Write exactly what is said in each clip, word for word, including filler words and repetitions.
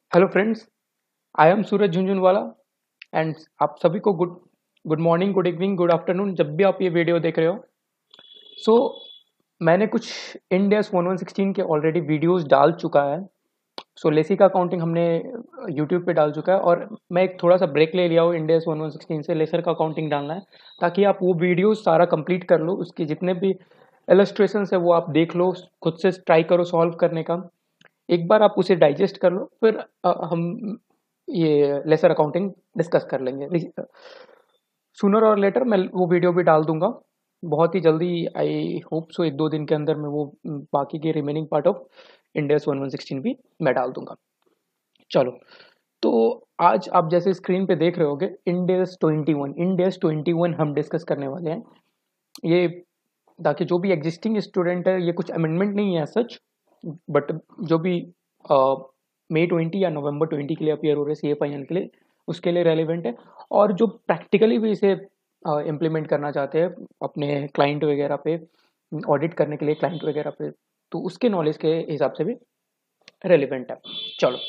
Hello friends, I am Suraj Jhunjhunwala and आप सभी को good good morning, good evening, good afternoon जब भी आप ये वीडियो देख रहे हो। सो so, मैंने कुछ Ind S one one sixteen के ऑलरेडी वीडियोस डाल चुका है। सो लेसी का काउंटिंग हमने यूट्यूब पे डाल चुका है और मैं एक थोड़ा सा ब्रेक ले लिया हूँ Ind S one one sixteen से। लेसर का काउंटिंग डालना है ताकि आप वो वीडियो सारा कंप्लीट कर लो, उसके जितने भी इलस्ट्रेशन है वो आप देख लो, खुद से ट्राई करो सॉल्व करने का। एक बार आप उसे डाइजेस्ट कर लो, फिर अ, हम ये लेसर अकाउंटिंग डिस्कस कर लेंगे। सूनर और लेटर मैं वो वीडियो भी डाल दूंगा बहुत ही जल्दी। आई होप सो एक दो दिन के अंदर मैं वो म, बाकी के remaining part of Ind AS one one sixteen भी मैं डाल दूंगा। चलो, तो आज आप जैसे स्क्रीन पे देख रहे होगे Ind AS twenty one Ind AS twenty one हम डिस्कस करने वाले हैं। ये ताकि जो भी एग्जिस्टिंग स्टूडेंट है, ये कुछ अमेंडमेंट नहीं है सच, बट जो भी मई ट्वेंटी या नवंबर ट्वेंटी के लिए अपियर हो रहे सी ए फाइनल के लिए, उसके लिए रेलिवेंट है। और जो प्रैक्टिकली भी इसे इम्प्लीमेंट uh, करना चाहते हैं अपने क्लाइंट वगैरह पे, ऑडिट करने के लिए क्लाइंट वगैरह पे, तो उसके नॉलेज के हिसाब से भी रेलिवेंट है। चलो,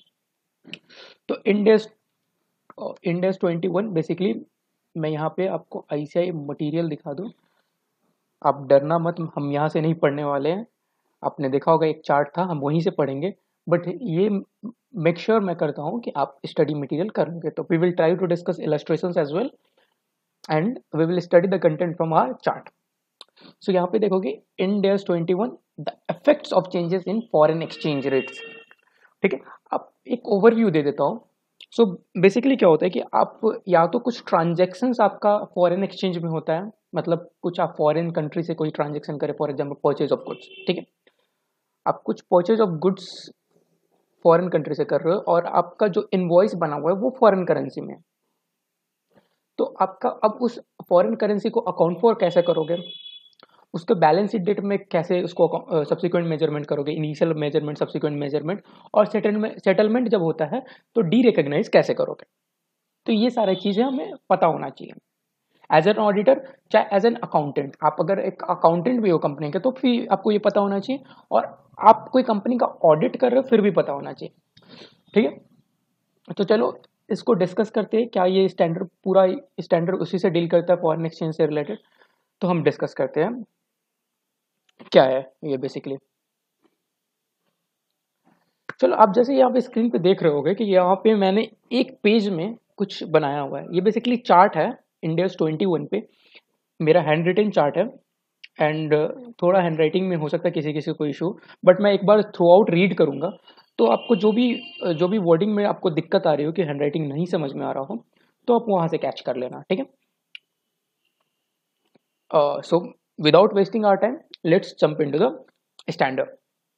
तो Ind AS Ind AS twenty one basically मैं यहाँ पे आपको आई सी आई मटीरियल दिखा दूँ। आप डरना मत, हम यहाँ से नहीं पढ़ने वाले हैं। आपने देखा होगा एक चार्ट था, हम वहीं से पढ़ेंगे। बट ये मेक श्योर मैं करता हूँ कि आप स्टडी मटेरियल करेंगे। तो we will try to discuss illustrations as well and we will study the content from our chart. So यहाँ पे देखोगे Ind AS twenty one the effects of changes in foreign exchange rates. ठीक है, अब एक overview दे देता हूँ। So basically क्या होता है कि आप या तो कुछ ट्रांजेक्शन्स आपका फॉरेन एक्सचेंज में होता है, मतलब कुछ आप फॉरेन कंट्री से कोई ट्रांजेक्शन करें, for example purchase of goods. ठीक है, आप कुछ purchase of goods foreign country से कर रहे हो और आपका जो इनवॉइस बना हुआ है वो फॉरेन करेंसी में है। तो आपका अब उस फॉरेन करेंसी को अकाउंट फॉर कैसे करोगे, उसके बैलेंस शीट डेट में कैसे उसको सब्सिक्वेंट मेजरमेंट करोगे, इनिशियल मेजरमेंट, सब्सिक्वेंट मेजरमेंट, और सेटलमेंट सेटलमेंट जब होता है तो डी रिकॉग्नाइज कैसे करोगे। तो ये सारी चीजें हमें पता होना चाहिए एज एन ऑडिटर, चाहे एज एन अकाउंटेंट। आप अगर एक अकाउंटेंट भी हो कंपनी के तो फिर आपको ये पता होना चाहिए, और आप कोई कंपनी का ऑडिट कर रहे हो फिर भी पता होना चाहिए। ठीक है, तो चलो इसको डिस्कस करते हैं। क्या ये स्टैंडर्ड पूरा स्टैंडर्ड उसी से डील करता है फॉरेन एक्सचेंज से रिलेटेड, तो हम डिस्कस करते हैं क्या है ये बेसिकली। चलो, आप जैसे यहाँ पे स्क्रीन पे देख रहे होगे कि यहाँ पे मैंने एक पेज में कुछ बनाया हुआ है। ये बेसिकली चार्ट है इंडेस ट्वेंटी वन पे, मेरा हैंड रिटन चार्ट है एंड थोड़ा हैंड राइटिंग में हो सकता है किसी किसी को इशू, बट मैं एक बार थ्रू आउट रीड करूंगा तो आपको जो भी जो भी वर्डिंग में आपको दिक्कत आ रही हो कि हैंड राइटिंग नहीं समझ में आ रहा हो तो आप वहां से कैच कर लेना। ठीक है, so without wasting our time let's jump into the standard.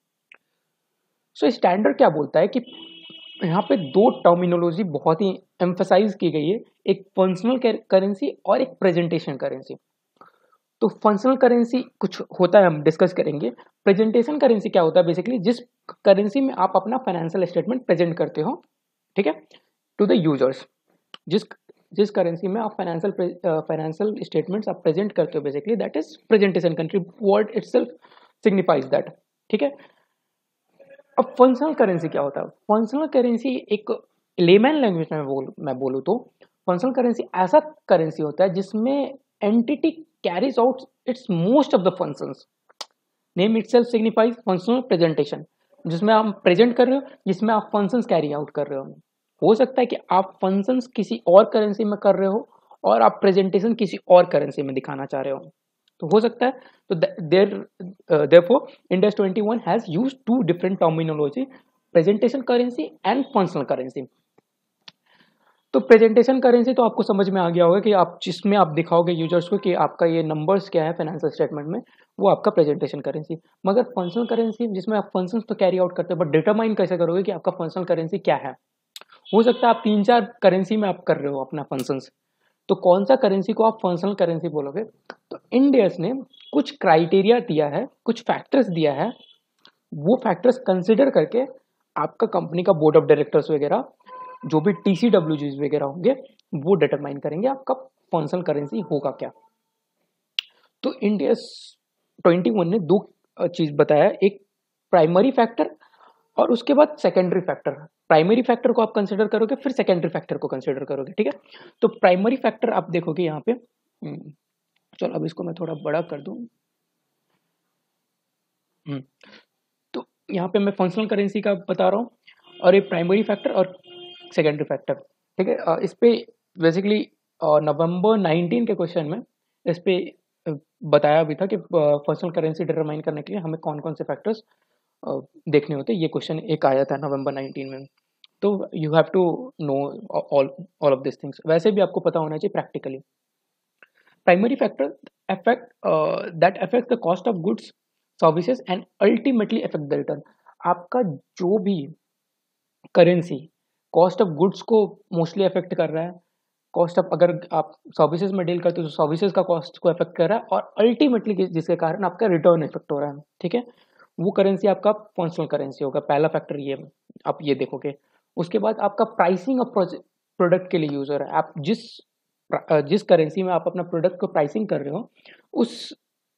So standard क्या बोलता है कि यहाँ पे दो टर्मिनोलॉजी बहुत ही एम्फसाइज की गई है, एक फंक्शनल करेंसी और एक प्रेजेंटेशन करेंसी। तो फंक्शनल करेंसी कुछ होता है, हम डिस्कस करेंगे। प्रेजेंटेशन करेंसी क्या होता है, बेसिकली जिस करेंसी में आप अपना फाइनेंशियल स्टेटमेंट प्रेजेंट करते हो, ठीक है, टू द यूजर्स। जिस जिस करेंसी में आप फाइनेंशियल फाइनेंशियल स्टेटमेंट्स आप प्रेजेंट करते हो, basically that is presentation country, word itself signifies that. ठीक है, अब फंक्शनल करेंसी क्या होता है। फंक्शनल करेंसी एक लेमैन लैंग्वेज में बोल मैं बोलूँ तो फंक्शनल करेंसी ऐसा करेंसी होता है जिसमें entity carries out its most of the functions. Name itself signifies functional presentation, जिसमें आप प्रेजेंट कर रहे हो, जिसमें आप फंक्शंस कैरी आउट कर रहे हो। हो सकता है कि आप फंक्शंस किसी और करेंसी में कर रहे हो और आप प्रेजेंटेशन किसी और करेंसी में दिखाना चाह रहे हो, तो हो सकता है। तो there therefore Ind AS twenty one has used two different terminology, presentation currency and functional currency. तो प्रेजेंटेशन करेंसी तो आपको समझ में आ गया होगा कि आप जिसमें आप दिखाओगे यूजर्स को कि आपका ये नंबर्स क्या है फाइनेंशियल स्टेटमेंट में, वो आपका प्रेजेंटेशन करेंसी। मगर फंक्शनल करेंसी जिसमें आप फंक्शंस तो कैरी आउट करते हो, बट डिटरमाइन कैसे करोगे कि आपका फंक्शनल करेंसी क्या है। हो सकता है आप तीन चार करेंसी में आप कर रहे हो अपना फंक्शंस, तो कौन सा करेंसी को आप फंक्शनल करेंसी बोलोगे। तो इंड ए एस ने कुछ क्राइटेरिया दिया है, कुछ फैक्टर्स दिया है, वो फैक्टर्स कंसिडर करके आपका कंपनी का बोर्ड ऑफ डायरेक्टर्स वगैरह जो भी टी सी डब्ल्यू जीज वगैरह होंगे वो डिटरमाइन करेंगे आपका फंक्शनल करेंसी होगा क्या। तो Ind A S twenty one ने दो चीज बताया, एक प्राइमरी फैक्टर और उसके बाद सेकेंडरी फैक्टर। प्राइमरी फैक्टर को आप कंसिडर करोगे, फिर सेकेंडरी फैक्टर को कंसिडर करोगे, ठीक है। तो प्राइमरी फैक्टर आप देखोगे यहाँ पे, चलो अब इसको मैं थोड़ा बड़ा कर दूं। तो यहाँ पे मैं फंक्शनल करेंसी का बता रहा हूँ, और ये प्राइमरी फैक्टर और सेकेंडरी फैक्टर, ठीक है। अ, इस पे बेसिकली नवंबर नाइनटीन के क्वेश्चन में इस पे अ, बताया भी था कि फंक्शनल करेंसी डिटरमाइन करने के लिए हमें कौन कौन से फैक्टर्स देखने होते हैं। ये क्वेश्चन एक आया था नवंबर नाइनटीन में, तो you have to know all all of this things. वैसे भी आपको पता होना चाहिए practically. Primary factor affect uh, that affect the cost of goods services and ultimately affect the return। आपका जो भी करेंसी कॉस्ट ऑफ गुड्स को मोस्टली अफेक्ट कर रहा है, कॉस्ट ऑफ अगर आप सर्विसेज में डील करते हो तो सर्विसेज का कॉस्ट को अफेक्ट कर रहा है, और अल्टीमेटली जिसके कारण आपका रिटर्न इफेक्ट हो रहा है, ठीक है, वो करेंसी आपका फंक्शनल करेंसी होगा। पहला फैक्टर ये आप ये देखोगे। उसके बाद आपका प्राइसिंग ऑफ प्रोडक्ट के लिए यूज हो रहा है। आप जिस जिस करेंसी में आप अपना प्रोडक्ट को प्राइसिंग कर रहे हो, उस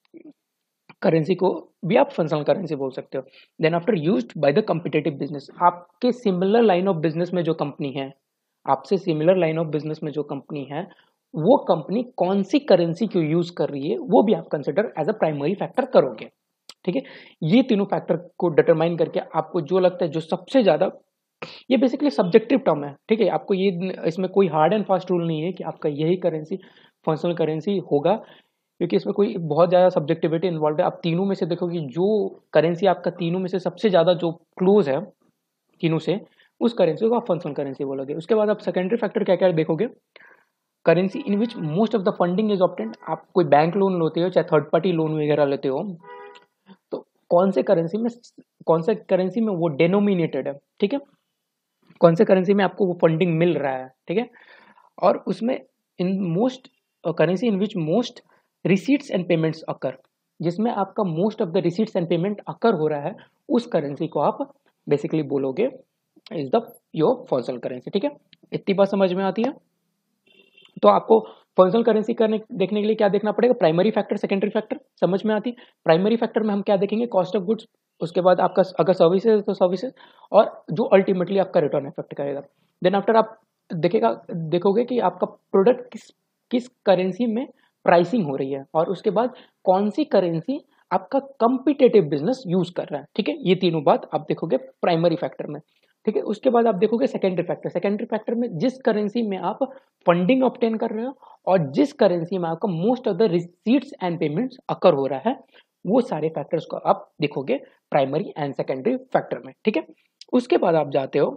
करेंसी को भी आप फंक्शनल करेंसी बोल सकते हो। Then after used by the competitive business, आपके सिमिलर लाइन ऑफ बिजनेस में जो कंपनी है, आपसे सिमिलर लाइन ऑफ बिजनेस में जो कंपनी है, वो कंपनी कौन सी करेंसी को यूज कर रही है, वो भी आप consider as a primary factor करोगे, ठीक है। ये तीनों फैक्टर को डिटरमाइन करके आपको जो लगता है जो सबसे ज्यादा, ये बेसिकली सब्जेक्टिव टर्म है, ठीक है। आपको ये इसमें कोई हार्ड एंड फास्ट रूल नहीं है कि आपका यही करेंसी फंक्शनल करेंसी होगा, क्योंकि इसमें कोई बहुत ज़्यादा सब्जेक्टिविटी इन्वॉल्व है। आप तीनों में से देखोगे जो करेंसी आपका तीनों में से सबसे ज़्यादा जो क्लोज है तीनों से, उस करेंसी को आप फंक्शनल करेंसी बोलोगे। उसके बाद आप सेकेंडरी फैक्टर क्या क्या देखोगे, currency in which most of the funding is obtained. आप कोई बैंक लोन लेते हो, चाहे थर्ड पार्टी लोन वगैरह लेते हो, तो कौन से करेंसी में कौन से करेंसी में वो डेनोमिनेटेड है, ठीक है, कौन से करेंसी में आपको वो फंडिंग मिल रहा है, ठीक है। और उसमें in most currency in which most receipts and payments occur, जिसमें आपका most of the receipts and payment occur हो रहा है, उस करेंसी को आप बेसिकली बोलोगे is the your functional currency, ठीक है। इतनी बात समझ में आती है। तो आपको फंक्शनल करेंसी करने देखने के लिए क्या देखना पड़ेगा, प्राइमरी फैक्टर सेकेंडरी फैक्टर समझ में आती। प्राइमरी फैक्टर में हम क्या देखेंगे, कॉस्ट ऑफ गुड्स, उसके बाद आपका अगर सर्विसेज है तो सर्विसेज, और जो अल्टीमेटली आपका रिटर्न इफेक्ट करेगा। देन आफ्टर आप देखेगा देखोगे कि आपका प्रोडक्ट किस किस करेंसी में प्राइसिंग हो रही है, और उसके बाद कौन सी करेंसी आपका कॉम्पिटिटिव बिजनेस यूज कर रहा है, ठीक है। ये तीनों बात आप देखोगे प्राइमरी फैक्टर में, ठीक है। उसके बाद आप देखोगे सेकेंडरी फैक्टर। सेकेंडरी फैक्टर में जिस करेंसी में आप फंडिंग ऑब्टेन कर रहे हो, और जिस करेंसी में आपका most of the receipts and payments occur हो रहा है, वो सारे फैक्टर्स को आप देखोगे प्राइमरी एंड सेकेंडरी फैक्टर में, ठीक है। उसके बाद आप जाते हो,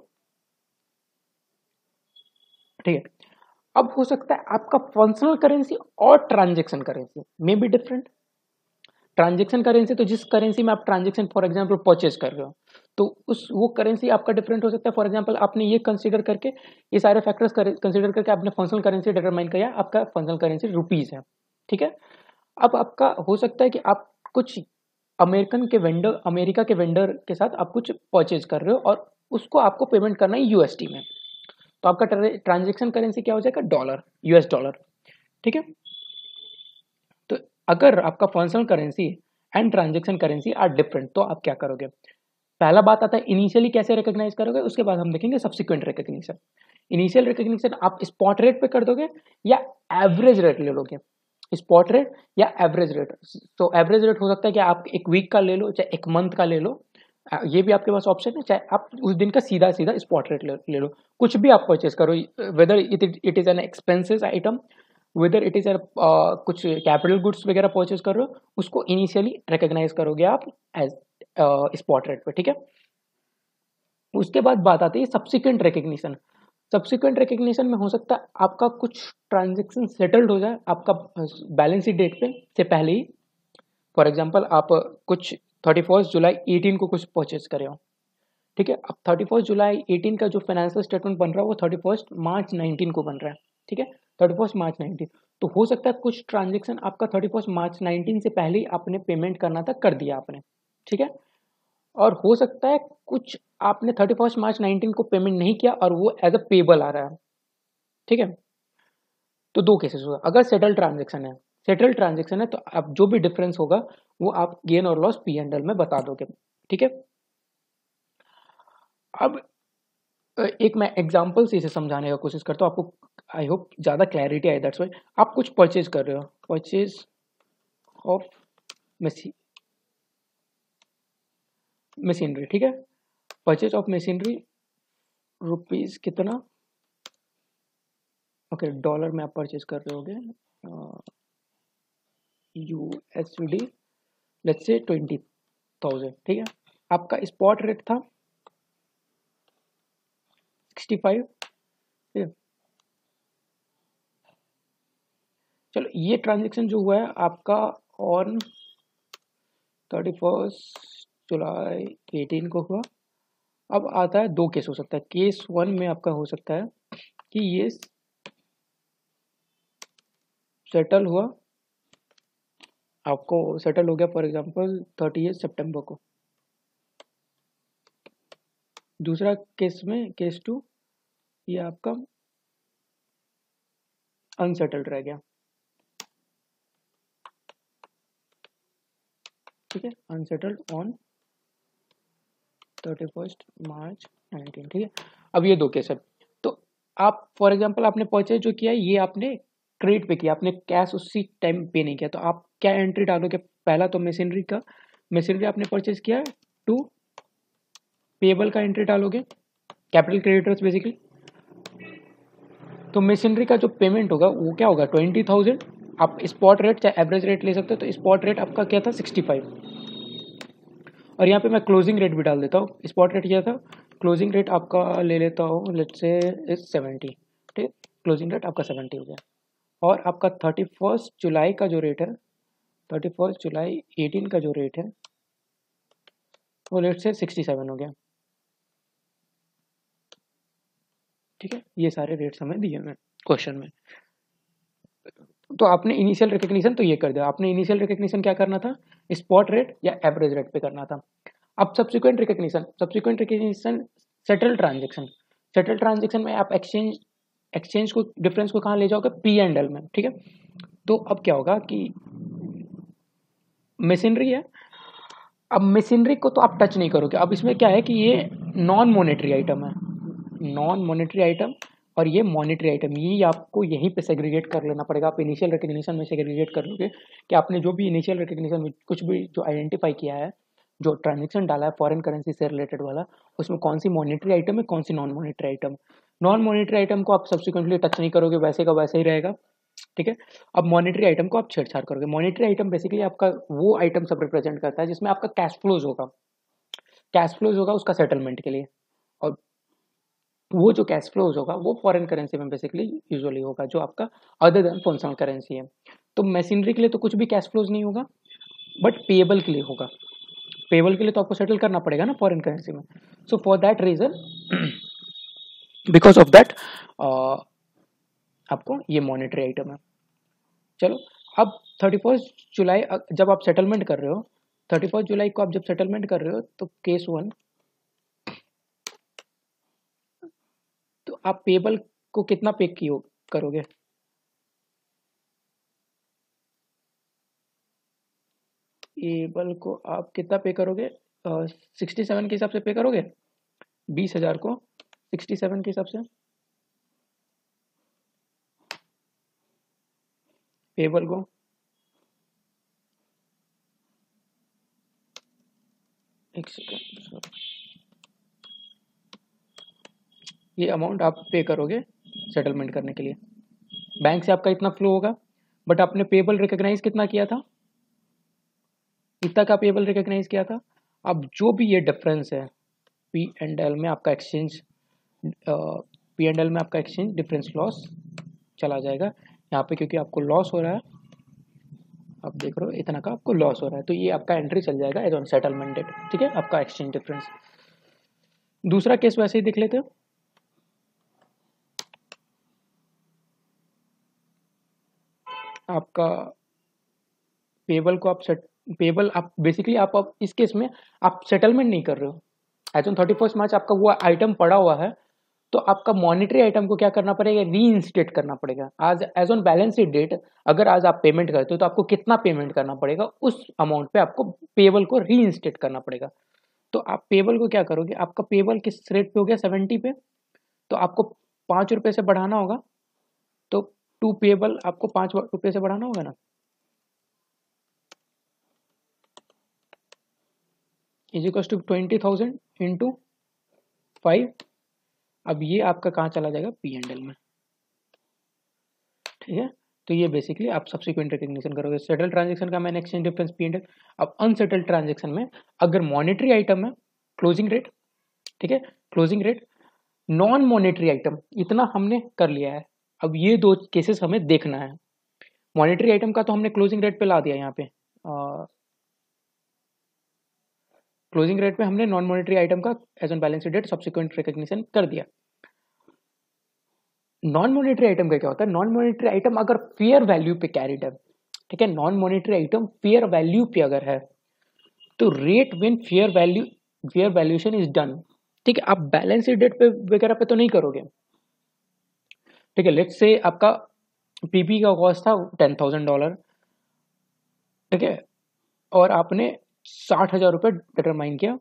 ठीक है। अब हो सकता है आपका फंक्शनल करेंसी और ट्रांजैक्शन करेंसी में भी डिफरेंट। ट्रांजैक्शन करेंसी तो जिस करेंसी में आप ट्रांजैक्शन फॉर एग्जांपल परचेज कर रहे हो, तो उस वो करेंसी आपका डिफरेंट हो सकता है। फॉर एग्जांपल आपने ये कंसीडर करके, ये सारे फैक्टर्स कंसीडर करके आपने फंक्शनल करेंसी डिटरमाइन किया, आपका फंक्शनल करेंसी रुपीज है, ठीक है। अब आपका हो सकता है कि आप कुछ अमेरिकन के वेंडर अमेरिका के वेंडर के साथ आप कुछ परचेज कर रहे हो, और उसको आपको पेमेंट करना है यूएसडी में, तो आपका ट्रांजैक्शन करेंसी क्या हो जाएगा, डॉलर, यूएस डॉलर, ठीक है। तो अगर आपका functional currency and transaction currency are different, तो आप क्या करोगे, पहला बात आता है इनिशियली कैसे रिकॉग्नाइज करोगे, उसके बाद हम देखेंगे सब्सिक्वेंट रिकॉग्निशन। इनिशियल रिकॉग्निशन आप स्पॉट रेट पे कर दोगे या एवरेज रेट ले लोगे, स्पॉट रेट या एवरेज रेट। तो एवरेज रेट हो सकता है कि आप एक वीक का ले लो, चाहे एक मंथ का ले लो, ये भी आपके पास ऑप्शन है, चाहे आप उस दिन का सीधा सीधा स्पॉट रेट ले, ले लो। कुछ भी आप परचेज करो, whether it it is an expensive item, whether it is कुछ कैपिटल गुड्स वगैरह परचेज कर रहे हो, उसको इनिशियली रिकॉग्नाइज करोगे आप एज स्पॉट रेट पे, ठीक है। उसके बाद बात आती है सब्सिक्वेंट रिकॉग्निशन। सब्सिक्वेंट रिकॉग्निशन में हो सकता है आपका कुछ ट्रांजेक्शन सेटल्ड हो जाए आपका बैलेंस शीट डेट पे से पहले ही। फॉर एग्जांपल आप कुछ थर्टी फर्स्ट जुलाई एटीन को कुछ परचेज करे हो, ठीक है। अब थर्टी फर्स्ट जुलाई एटीन का जो फाइनेंशियल स्टेटमेंट बन रहा है वो थर्टी फर्स्ट मार्च नाइनटीन को बन रहा है, ठीक है, थर्टी फर्स्ट मार्च नाइनटीन। तो हो सकता है कुछ ट्रांजेक्शन आपका थर्टी फर्स्ट मार्च नाइनटीन से पहले ही आपने पेमेंट करना था, कर दिया आपने, ठीक है। और हो सकता है कुछ आपने थर्टी फर्स्ट मार्च नाइनटीन को पेमेंट नहीं किया और वो एज अ पेबल आ रहा है, ठीक है। तो दो केसेस होगा, अगर सेटल ट्रांजेक्शन है सेटल ट्रांजेक्शन है तो अब जो भी डिफरेंस होगा वो आप गेन और लॉस पी एंड एल में बता दोगे, ठीक है। अब एक मैं एग्जांपल से इसे समझाने का कोशिश करता हूँ, आपको आई होप ज़्यादा क्लैरिटी आए, दैट्स वाई। आप कुछ परचेज कर रहे हो, परचेज ऑफ मशीनरी, ठीक है, परचेज ऑफ मशीनरी रुपीज कितना, ओके डॉलर में आप परचेज कर रहे होगे, USD let's say twenty thousand, ठीक है। आपका स्पॉट रेट था सिक्सटी फाइव, ठीक है। चलो ये ट्रांजेक्शन जो हुआ है आपका on thirty first July eighteen को हुआ। अब आता है, दो केस हो सकता है। केस वन में आपका हो सकता है कि ये सेटल हुआ, आपको सेटल हो गया फॉर एग्जांपल थर्टी सितंबर को। दूसरा केस में, केस टू, ये आपका अनसेटल्ड रह गया, ठीक है, unsettled on thirty first March nineteen, ठीक है। अब ये दो केस है। तो आप फॉर एग्जांपल आपने परचेज जो किया ये आपने क्रेडिट पे किया, आपने कैश उसी टाइम पे नहीं किया, तो आप क्या एंट्री डालोगे? पहला तो मशीनरी का, मशीनरी आपने परचेज किया, टू पेबल का एंट्री डालोगे, कैपिटल क्रेडिटर्स बेसिकली। तो मशीनरी का जो पेमेंट होगा वो क्या होगा? Twenty thousand. आप स्पॉट रेट चाहे एवरेज रेट ले सकते हो, तो स्पॉट रेट आपका क्या था? Sixty five. और यहाँ पे मैं क्लोजिंग रेट भी डाल देता हूँ। स्पॉट रेट क्या था? क्लोजिंग रेट आपका ले लेता हूँ, लेट्स से इज सेवेंटी, ठीक है, क्लोजिंग रेट आपका सेवेंटी हो गया। और आपका थर्टी फर्स्ट जुलाई का जो रेट है, थर्टी फर्स्ट जुलाई एटीन का जो रेट है वो लेट से सिक्सटी सेवन हो गया, ठीक है। ये सारे रेट्स हमें दिए हुए क्वेश्चन में। तो आपने इनिशियल रिकग्निशन तो ये कर दिया। आपने इनिशियल रिकग्निशन क्या करना था? स्पॉट रेट या एवरेज रेट पे करना था। अब subsequent recognition, subsequent recognition settle transaction. Settle transaction में आप एक्सचेंज एक्सचेंज को, डिफरेंस को कहाँ ले जाओगे? पी एंड एल में, ठीक है। तो अब क्या होगा कि मशीनरी है, अब मशीनरी को तो आप टच नहीं करोगे। अब इसमें क्या है कि ये नॉन मॉनेटरी आइटम है, नॉन मॉनेटरी आइटम, और ये मॉनेटरी आइटम, ये आपको यहीं पे सेग्रीगेट कर लेना पड़ेगा। आप इनिशियल रिकग्निशन में सेग्रीगेट कर लोगे कि आपने जो भी इनिशियल रिकग्निशन में कुछ भी जो आइडेंटिफाई किया है, जो ट्रांजेक्शन डाला है फॉरेन करेंसी से रिलेटेड वाला, उसमें कौन सी मॉनेटरी आइटम है, कौन सी non monetary item. Non monetary item को आप सब्सिक्वेंटली टच नहीं करोगे, वैसे का वैसे ही रहेगा, ठीक है। अब मॉनेटरी आइटम को आप छेड़छाड़ करोगे। मॉनेटरी आइटम बेसिकली आपका वो आइटम सब रिप्रेजेंट करता है जिसमें आपका कैश फ्लोज होगा, कैश फ्लोज होगा उसका सेटलमेंट के लिए। और वो जो कैश फ्लोज होगा वो फॉरेन करेंसी में बेसिकली यूजुअली होगा, जो आपका अदर देन फंक्शनल करेंसी है। तो मशीनरी के लिए तो कुछ भी कैश फ्लोज नहीं होगा, बट पेएबल के लिए होगा। पेएबल के लिए तो आपको सेटल करना पड़ेगा ना फॉरेन करेंसी में। So for that reason, because of that आपको ये मॉनेटरी आइटम है। चलो, अब थर्टी फर्स्ट जुलाई जब आप सेटलमेंट कर रहे हो, थर्टी फर्स्ट जुलाई को आप जब सेटलमेंट कर रहे हो, तो केस वन, तो आप पेबल को कितना पे कियो करोगे? पेबल को आप कितना पे करोगे? सिक्सटी सेवन के हिसाब से पे करोगे, बीस हजार को सिक्सटी सेवन के हिसाब से पेबल को। एक सेकेंड, ये अमाउंट आप पे करोगे सेटलमेंट करने के लिए। बैंक से आपका इतना फ्लो होगा, बट आपने पेबल रिकॉग्नाइज कितना किया था? इतना का पेबल रिकॉग्नाइज किया था। अब जो भी ये डिफरेंस है पी एंड एल में आपका एक्सचेंज, पी एंड एल में आपका एक्सचेंज डिफरेंस लॉस चला जाएगा यहाँ पे, क्योंकि आपको लॉस हो रहा है, आप देख रहे हो इतना का आपको लॉस हो रहा है, तो ये आपका एंट्री चल जाएगा एज ऑन सेटलमेंट डेट, ठीक है, आपका एक्सचेंज डिफरेंस। दूसरा केस वैसे ही देख लेते हो। आपका पेबल को आप सेट, पेबल आप बेसिकली आप, आप इस केस में आप सेटलमेंट नहीं कर रहे हो। As on thirty first March आपका वो आइटम पड़ा हुआ है, तो आपका मॉनेटरी आइटम को क्या करना पड़ेगा? रीइंस्टेट करना पड़ेगा। आज as on balance sheet date अगर आज आप पेमेंट करते हो तो आपको कितना पेमेंट करना पड़ेगा, उस अमाउंट पे आपको पेबल को रीइंस्टेट करना पड़ेगा। तो आप पेबल को क्या करोगे? आपका पेबल किस रेट पे हो गया? सेवेंटी पे। तो आपको पाँच रुपये से बढ़ाना होगा, तो टू पेबल आपको पाँच रुपये से बढ़ाना होगा ना, is equal to twenty thousand into five. अब ये आपका कहाँ चला जाएगा, पी एंड एल में, ठीक है। तो ये बेसिकली आप सब्सिक्वेंट रिकग्निशन करोगे। सेटल ट्रांजेक्शन का मैंने exchange difference P and L. अब अनसेटल ट्रांजेक्शन में अगर मॉनेटरी आइटम है, क्लोजिंग रेट, ठीक है, closing rate, non monetary item, इतना हमने कर लिया है। अब ये दो केसेस हमें देखना है। मॉनेटरी आइटम का तो हमने क्लोजिंग रेट पे ला दिया, यहाँ पे क्लोजिंग रेट पे हमने नॉन मॉनेटरी आइटम का as on balance date subsequent recognition कर दिया। नॉन मॉनेटरी आइटम का क्या होता है, नॉन मॉनेटरी आइटम अगर फेयर वैल्यू पे कैरिड है, ठीक है, non monetary item fair value पे अगर है, तो rate when fair value fair valuation is done, ठीक है, आप बैलेंस डेट पे वगैरह पे तो नहीं करोगे, ठीक है। लेट्स से आपका पीपी का कॉस्ट था टेन थाउजेंड डॉलर, ठीक है, और आपने साठ हजार रुपये डिटरमाइन किया,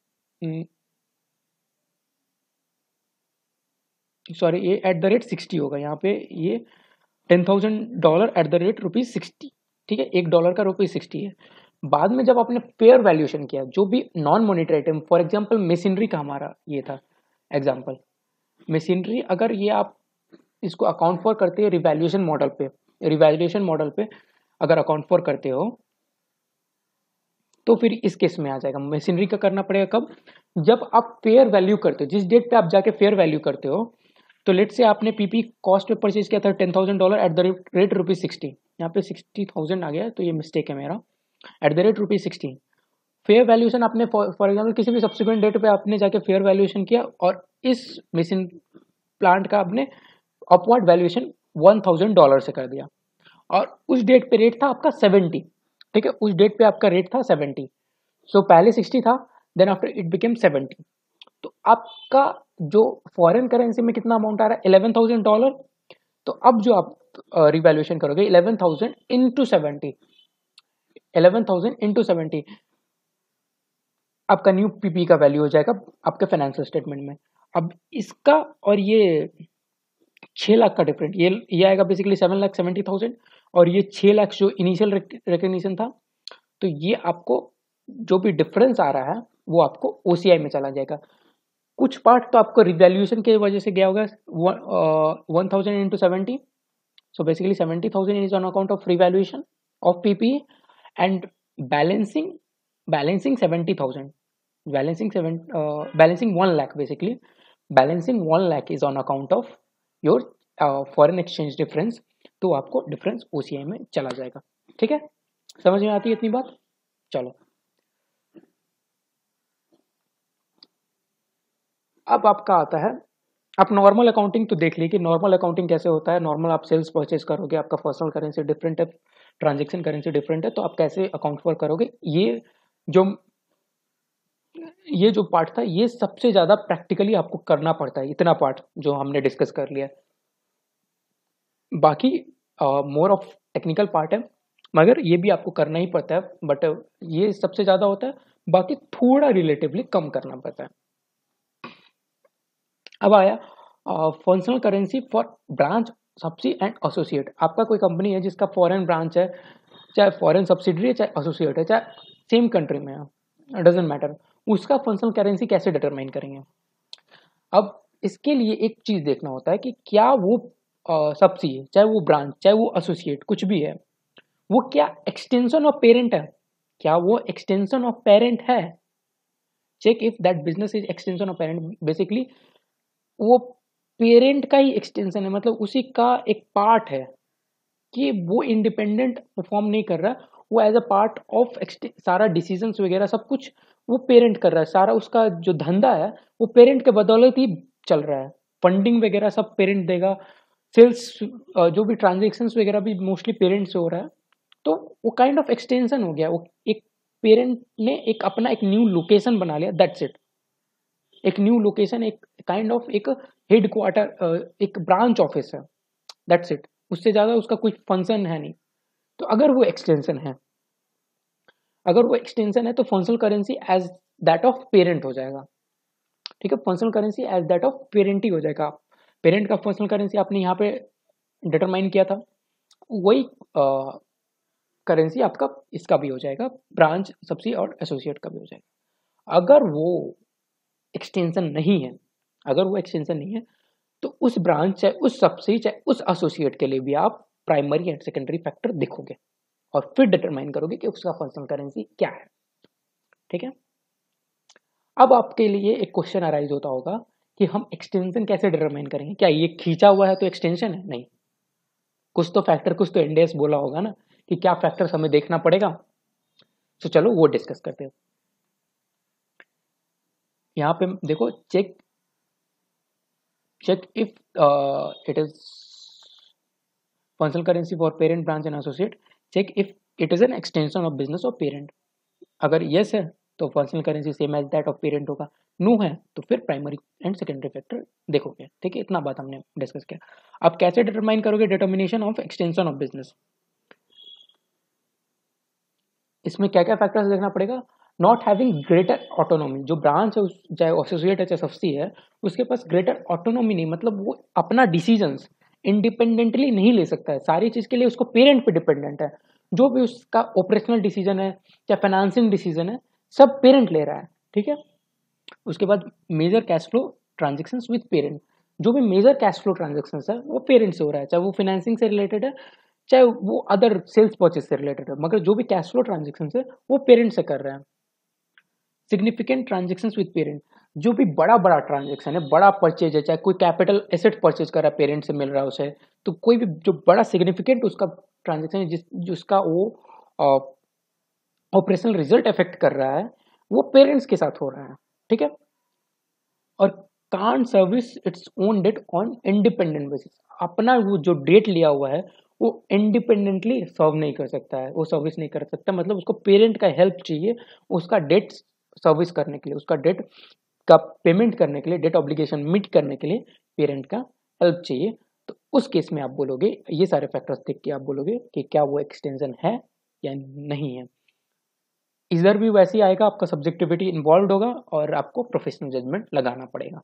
सॉरी ये एट द रेट सिक्सटी होगा यहाँ पे, ये ten thousand dollar at the rate rupees sixty, ठीक है, एक डॉलर का रुपीज सिक्सटी है। बाद में जब आपने फेयर वैल्यूएशन किया, जो भी non monetary item, for example machinery का हमारा ये था एग्जांपल, मशीनरी अगर ये आप इसको अकाउंट फॉर करते हैं रिवैल्यूएशन मॉडल पे, रिवैल्यूएशन मॉडल पे अगर अकाउंट फॉर करते हो, तो फिर इस केस में आ जाएगा। मशीनरी का करना पड़ेगा कब, जब आप फेयर वैल्यू करते हो, जिस डेट पे आप जाके फेयर वैल्यू करते हो, तो लेट से आपने पीपी कॉस्ट पे परचेज किया था ten thousand dollar at the rate rupees sixty, यहाँ पे सिक्सटी थाउजेंड आ गया, तो ये मिस्टेक है मेरा, at the rate rupees sixty. Fair valuation आपने फॉर एग्जाम्पल किसी भी सब्सिक्वेंट डेट पे आपने जाके फेयर वैल्यूएशन किया, और इस मशीन प्लांट का आपने upward valuation one thousand dollar से कर दिया, और उस डेट पे रेट था आपका सेवेंटी, ठीक है, उस डेट पे आपका रेट था सेवेंटी, सो पहले सिक्सटी था, then after it became seventy, तो आपका जो फॉरेन करेंसी में कितना अमाउंट आ रहा है, इलेवन थाउजेंड डॉलर। तो अब जो आप रिवैल्यूएशन करोगे eleven thousand into seventy, eleven thousand into seventy आपका न्यू पीपी का वैल्यू हो जाएगा आपके फाइनेंशियल स्टेटमेंट में। अब इसका और ये छः लाख का डिफरेंट, ये ये आएगा basically seven lakh seventy thousand, और ये छः लाख जो इनिशियल रिकग्निशन था, तो ये आपको जो भी डिफरेंस आ रहा है वो आपको ओसीआई में चला जाएगा। कुछ पार्ट तो आपको रिवैल्यूएशन की वजह से गया होगा one thousand into seventy, so basically seventy thousand is on account of revaluation of PP, and balancing balancing seventy thousand, balancing seven balancing one lakh, basically balancing one lakh is on account of your foreign exchange difference, तो आपको difference OCI में चला जाएगा, ठीक है। समझ में आती है इतनी बात, चलो अब आपका आता है, आप नॉर्मल अकाउंटिंग तो देख ली कि नॉर्मल अकाउंटिंग कैसे होता है। नॉर्मल आप सेल्स परचेज करोगे, आपका पर्सनल करेंसी डिफरेंट है, ट्रांजैक्शन करेंसी डिफरेंट है, तो आप कैसे अकाउंट फॉर करोगे। ये जो ये जो पार्ट था, ये सबसे ज्यादा प्रैक्टिकली आपको करना पड़ता है, इतना पार्ट जो हमने डिस्कस कर लिया है। बाकी मोर ऑफ टेक्निकल पार्ट है, मगर ये भी आपको करना ही पड़ता है, बट ये सबसे ज्यादा होता है, बाकी थोड़ा रिलेटिवली कम करना पड़ता है। अब आया functional currency for branch subsidy and associate. आपका कोई कंपनी है जिसका फॉरेन ब्रांच है, चाहे फॉरेन सब्सिडरी है, चाहे एसोसिएट है, चाहे सेम कंट्री में है, डजेंट मैटर, उसका फंक्शनल करेंसी कैसे डिटरमाइन करेंगे। अब इसके लिए एक चीज देखना होता है कि क्या वो सब्सिडी है, चाहे वो ब्रांच, चाहे वो एसोसिएट, कुछ भी है, वो क्या एक्सटेंशन ऑफ पेरेंट है, क्या वो एक्सटेंशन ऑफ पेरेंट है। Check if that business is extension of parent, basically वो पेरेंट का ही एक्सटेंशन है, मतलब उसी का एक पार्ट है, कि वो इंडिपेंडेंट परफॉर्म नहीं कर रहा, वो एज अ पार्ट ऑफ सारा डिसीजंस वगैरह सब कुछ वो पेरेंट कर रहा है, सारा उसका जो धंधा है वो पेरेंट के बदौलत ही चल रहा है, फंडिंग वगैरह सब पेरेंट देगा, सेल्स जो भी ट्रांजेक्शन्स वगैरह भी मोस्टली पेरेंट से हो रहा है, तो वो काइंड ऑफ एक्सटेंशन हो गया। वो एक पेरेंट ने एक अपना एक न्यू लोकेशन बना लिया, दैट्स इट, एक न्यू लोकेशन, एक काइंड ऑफ एक हेड क्वार्टर, एक ब्रांच ऑफिस है, दैट्स इट, उससे ज्यादा उसका कोई फंक्शन है नहीं। तो अगर वो एक्सटेंशन है, अगर वो एक्सटेंशन है तो functional currency as that of parent हो जाएगा। ठीक है। Functional currency as that of parent ही हो जाएगा। पेरेंट का फंक्शनल करेंसी आपने यहाँ पे डिटरमाइन किया था, वही करेंसी आपका इसका भी हो जाएगा, ब्रांच सब्सिडी और एसोसिएट का भी हो जाएगा। अगर वो एक्सटेंशन नहीं है, अगर वो एक्सटेंशन नहीं है तो उस ब्रांच चाहे उस सब्सिडी चाहे उस एसोसिएट के लिए भी आप प्राइमरी एंड सेकेंडरी फैक्टर देखोगे और फिर डिटरमाइन करोगे कि उसका फंक्शनल करेंसी क्या है। ठीक है। अब आपके लिए एक क्वेश्चन अराइज होता होगा कि हम एक्सटेंशन कैसे डिटरमाइन करेंगे, क्या ये खींचा हुआ है तो एक्सटेंशन है? नहीं, कुछ तो फैक्टर, कुछ तो इंड ए एस बोला होगा ना कि क्या फैक्टर्स हमें देखना पड़ेगा। तो चलो वो डिस्कस करते हैं। यहाँ पे देखो, check check if uh, it is functional currency for parent, branch and associate. Check if it is an extension of business of parent. अगर yes है तो functional currency same as that of parent होगा, no है तो फिर primary and secondary factor देखोगे। ठीक है, इतना बात हमने डिस्कस किया। अब कैसे डिटरमाइन करोगे determination of extension of business? इसमें क्या क्या फैक्टर्स देखना पड़ेगा? नॉट हैविंग ग्रेटर ऑटोनॉमी, जो ब्रांच है चाहे एसोसिएट है चाहे सब्सिडी है, उसके पास ग्रेटर ऑटोनॉमी नहीं, मतलब वो अपना डिसीजंस इंडिपेंडेंटली नहीं ले सकता है, सारी चीज के लिए उसको पेरेंट पे डिपेंडेंट है। जो भी उसका ऑपरेशनल डिसीजन है या फाइनेंसिंग डिसीजन है सब पेरेंट ले रहा है। ठीक है। उसके बाद major cash flow transaction with parent, जो भी मेजर कैश फ्लो ट्रांजेक्शन है वो पेरेंट से हो रहा है, चाहे वो फाइनेंसिंग से रिलेटेड है चाहे वो अदर सेल्स परचेज से रिलेटेड है, मगर जो भी कैश फ्लो ट्रांजेक्शन है वो पेरेंट से कर रहे हैं। सिग्निफिकेंट ट्रांजेक्शन विद पेरेंट, जो भी बड़ा बड़ा ट्रांजेक्शन है, बड़ा परचेज है, चाहे कोई कैपिटल एसेट परचेज कर रहा है पेरेंट से मिल रहा है उसे, तो कोई भी जो बड़ा सिग्निफिकेंट उसका ट्रांजेक्शन है जिस जिसका वो ऑपरेशनल रिजल्ट इफेक्ट कर रहा है वो पेरेंट्स के साथ हो रहा है। ठीक है। और can't service its own debt on independent basis, अपना वो जो डेट लिया हुआ है वो इंडिपेंडेंटली सर्व नहीं कर सकता है, वो सर्विस नहीं कर सकता, मतलब उसको पेरेंट का हेल्प चाहिए उसका डेट सर्विस करने के लिए, उसका डेट का पेमेंट करने के लिए, डेट ऑब्लिगेशन मीट करने के लिए पेरेंट का हेल्प चाहिए। तो उस केस में आप बोलोगे, ये सारे फैक्टर्स देख के आप बोलोगे कि क्या वो एक्सटेंशन है या नहीं है। इधर भी वैसे ही आएगा, आपका सब्जेक्टिविटी इन्वॉल्व होगा और आपको प्रोफेशनल जजमेंट लगाना पड़ेगा।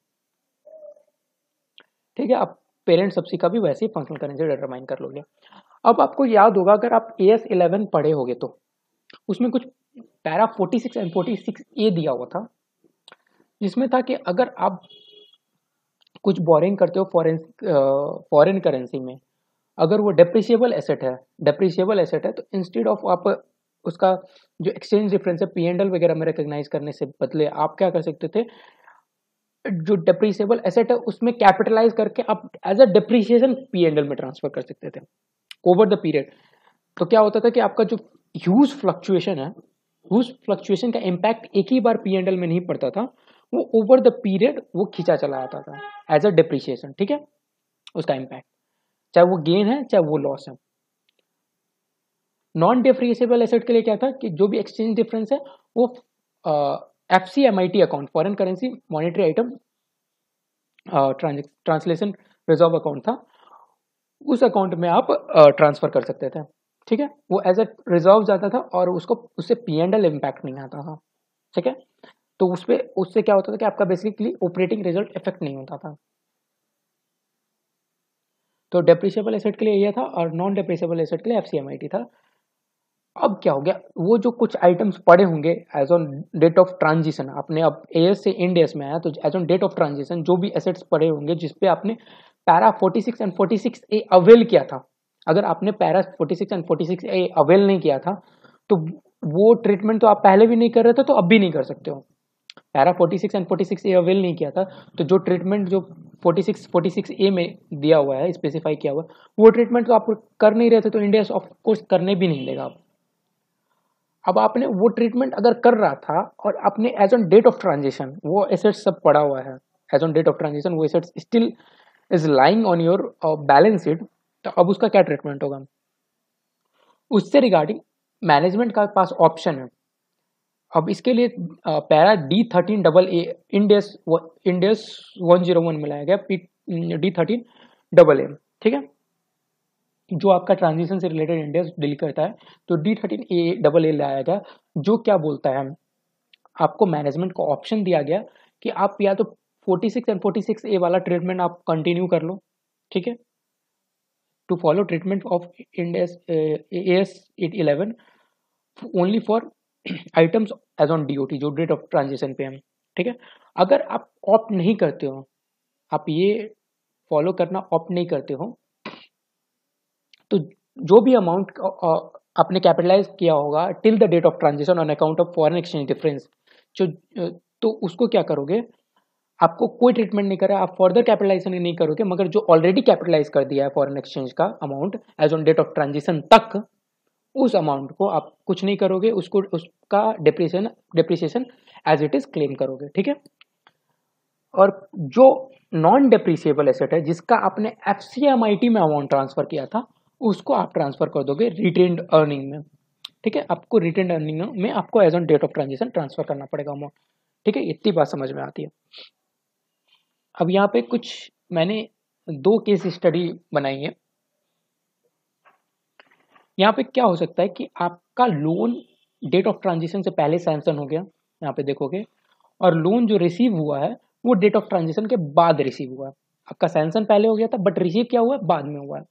ठीक है। आप पेरेंट सब्सिडी का भी वैसे ही फंक्शनल करेंसी डिटरमाइन कर लोगे। अब आपको याद होगा अगर आप ए एस इलेवन पढ़े होगे तो उसमें कुछ para forty six and forty six A दिया हुआ था, जिसमें था कि अगर आप कुछ बोरिंग करते हो फॉरेन फॉरेन करेंसी में, अगर वो डेप्रिशिएबल एसेट है डेप्रिशिएबल एसेट है तो इंस्टेड ऑफ आप उसका जो एक्सचेंज डिफरेंस है पी एंड एल वगैरह में रिकॉग्नाइज करने से बदले आप क्या कर सकते थे, जो डेप्रिशिएबल एसेट है उसमें कैपिटलाइज करके आप as a depreciation P and L में ट्रांसफर कर सकते थे ओवर द पीरियड। तो क्या होता था कि आपका जो ह्यूज फ्लक्चुएशन है, ह्यूज फ्लक्चुएशन का इम्पैक्ट एक ही बार पी एंड एल में नहीं पड़ता था, वो ओवर द पीरियड वो खींचा चला आता था एज अ डेप्रिसिएशन। ठीक है, उसका इम्पैक्ट चाहे वो गेन है चाहे वो लॉस है। नॉन डेप्रिसिएबल एसेट के लिए क्या था कि जो भी एक्सचेंज डिफरेंस है वो F C M I T account, foreign currency monetary item translation reserve account था, उस अकाउंट में आप ट्रांसफर uh, कर सकते थे। ठीक है, वो एज अ रिजर्व जाता था और उसको उससे पी एंड एल इम्पैक्ट नहीं आता था। ठीक है, तो उस पे उससे क्या होता था कि आपका बेसिकली ऑपरेटिंग रिजल्ट इफेक्ट नहीं होता था। तो डेप्रिशिएबल एसेट के लिए ये था और नॉन डेप्रिशिएबल एसेट के लिए F C M I T था। अब क्या हो गया, वो जो कुछ आइटम्स पड़े होंगे as on date of transition, आपने अब ए एस से इंड ए एस में आया तो as on date of transition जो भी एसेट्स पड़े होंगे जिसपे आपने para forty six and forty six A avail किया था, अगर आपने para forty six and forty six A avail नहीं किया था तो वो ट्रीटमेंट तो आप पहले भी नहीं कर रहे थे तो अब भी नहीं कर सकते हो। Para forty six and forty six A avail नहीं किया था तो जो ट्रीटमेंट जो forty six forty six A में दिया हुआ है, स्पेसिफाई किया हुआ है, वो ट्रीटमेंट तो आप कर नहीं रहे थे तो इंडिया ऑफ कोर्स करने भी नहीं देगा। अब आपने वो ट्रीटमेंट अगर कर रहा था और आपने as on date of transition वो एसेट सब पड़ा हुआ है, as on date of transition वो asset still is lying on your balance sheet, तो अब उसका क्या ट्रीटमेंट होगा? उससे रिगार्डिंग मैनेजमेंट का पास ऑप्शन है। अब इसके लिए para D thirteen double A Ind AS Ind AS one zero one में लाया गया, P D thirteen double A. ठीक है, जो आपका ट्रांजिशन से रिलेटेड इंडेक्स डील करता है, तो D thirteen A double A लाया गया, जो क्या बोलता है, आपको मैनेजमेंट को ऑप्शन दिया गया कि आप या तो forty six and forty six A वाला ट्रीटमेंट आप कंटिन्यू कर लो, ठीक है। To follow treatment of Ind S A S eight eleven only for items as on DOT, जो डेट ऑफ ट्रांजिशन पे हम, ठीक है। अगर आप ऑप्ट नहीं करते हो, आप ये फॉलो करना ऑप्ट नहीं करते हो, तो जो भी अमाउंट आपने कैपिटलाइज किया होगा till the date of transition on account of foreign exchange difference, जो तो उसको क्या करोगे, आपको कोई ट्रीटमेंट नहीं करा, आप फर्दर कैपिटलाइजेशन नहीं करोगे, मगर जो ऑलरेडी कैपिटलाइज कर दिया है फॉरेन एक्सचेंज का amount as on date of transition तक, उस अमाउंट को आप कुछ नहीं करोगे, उसको उसका depreciation depreciation as it is claim करोगे, ठीक है। और जो नॉन डिप्रिसिएबल एसेट है जिसका आपने एफसीएमआईटी में अमाउंट ट्रांसफर किया था, उसको आप ट्रांसफर कर दोगे रिटेन्ड अर्निंग में, ठीक है। आपको रिटेन्ड अर्निंग में आपको as on date of transition transfer करना पड़ेगा अमाउंट, ठीक है। इतनी बात समझ में आती है। अब यहाँ पे कुछ मैंने दो केस स्टडी बनाई है। यहाँ पे क्या हो सकता है कि आपका लोन डेट ऑफ ट्रांजिशन से पहले सैंक्शन हो गया, यहाँ पे देखोगे, और लोन जो रिसीव हुआ है वो डेट ऑफ ट्रांजिशन के बाद रिसीव हुआ है। आपका सैंक्शन पहले हो गया था बट रिसीव क्या हुआ है, बाद में हुआ है।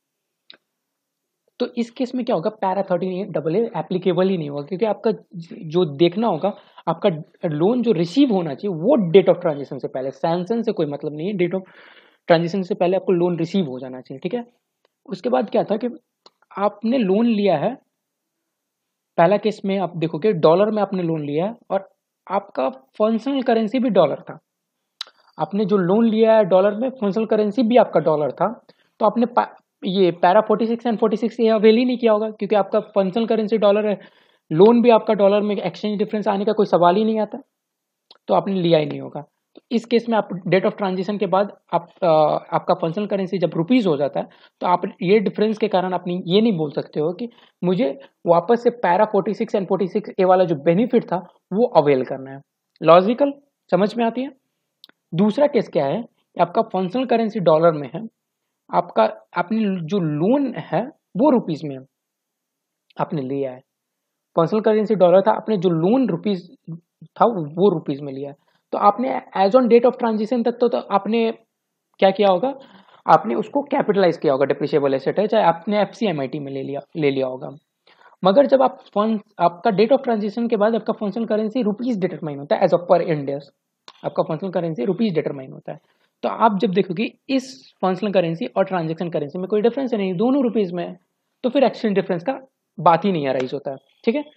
तो इस केस में क्या होगा, para thirteen double A applicable ही नहीं होगा, क्योंकि आपका जो देखना होगा, आपका लोन जो रिसीव होना चाहिए वो डेट ऑफ ट्रांजिशन से पहले, सैंक्शन से कोई मतलब नहीं है, डेट ऑफ ट्रांजिशन से पहले आपको लोन रिसीव हो जाना चाहिए, ठीक है। उसके बाद क्या था कि आपने लोन लिया है, पहला केस में आप देखोगे डॉलर में आपने लोन लिया है और आपका फंक्शनल करेंसी भी डॉलर था। आपने जो लोन लिया है डॉलर में, फंक्शनल करेंसी भी आपका डॉलर था, तो आपने ये para forty six and forty six ये अवेल ही नहीं किया होगा, क्योंकि आपका फंक्शनल करेंसी डॉलर है, लोन भी आपका डॉलर में, एक्सचेंज डिफरेंस आने का कोई सवाल ही नहीं आता, तो आपने लिया ही नहीं होगा। तो इस केस में आप डेट ऑफ ट्रांजिशन के बाद आप आ, आपका फंक्शनल करेंसी जब रुपीज हो जाता है, तो आप ये डिफरेंस के कारण आप ये नहीं बोल सकते हो कि मुझे वापस से para forty six and forty six A वाला जो बेनिफिट था वो अवेल करना है। लॉजिकल समझ में आती है। दूसरा केस क्या है, आपका फंक्शनल करेंसी डॉलर में है, आपका आपने जो लोन है वो रुपीज में आपने लिया है, फंक्शनल करेंसी डॉलर था, आपने जो लोन रुपीज था वो रुपीज में लिया है, तो आपने as on date of transition तक तो, तो आपने क्या किया होगा, आपने उसको कैपिटलाइज किया होगा, डिप्रिशिएबल एसेट है, चाहे आपने एफसीएमआईटी में ले लिया ले लिया होगा। मगर जब आप फंड आपका डेट ऑफ ट्रांजिशन के बाद आपका फंक्शनल करेंसी रुपीज डिटरमाइन होता है एज ऑफ पर इंड एस, आपका फंक्शनल करेंसी रुपीज डिटरमाइन होता है। तो आप जब देखोगे इस फंक्शनल करेंसी और ट्रांजेक्शन करेंसी में कोई डिफरेंस नहीं, दोनों रुपीज में है, तो फिर एक्सचेंज डिफरेंस का बात ही नहीं अराइज होता है, ठीक है।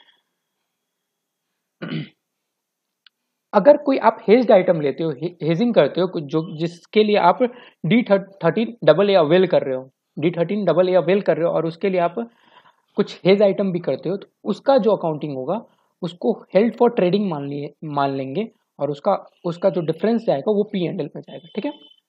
अगर कोई आप हेज्ड आइटम लेते हो, हेजिंग करते हो, जो जिसके लिए आप D thirteen double A avail कर रहे हो, D thirteen double A avail कर रहे हो और उसके लिए आप कुछ हेज आइटम भी करते हो, तो उसका जो अकाउंटिंग होगा उसको हेल्ड फॉर ट्रेडिंग मान लिए मान लेंगे, और उसका उसका जो डिफरेंस जाएगा वो पी एंड एल में जाएगा, ठीक है।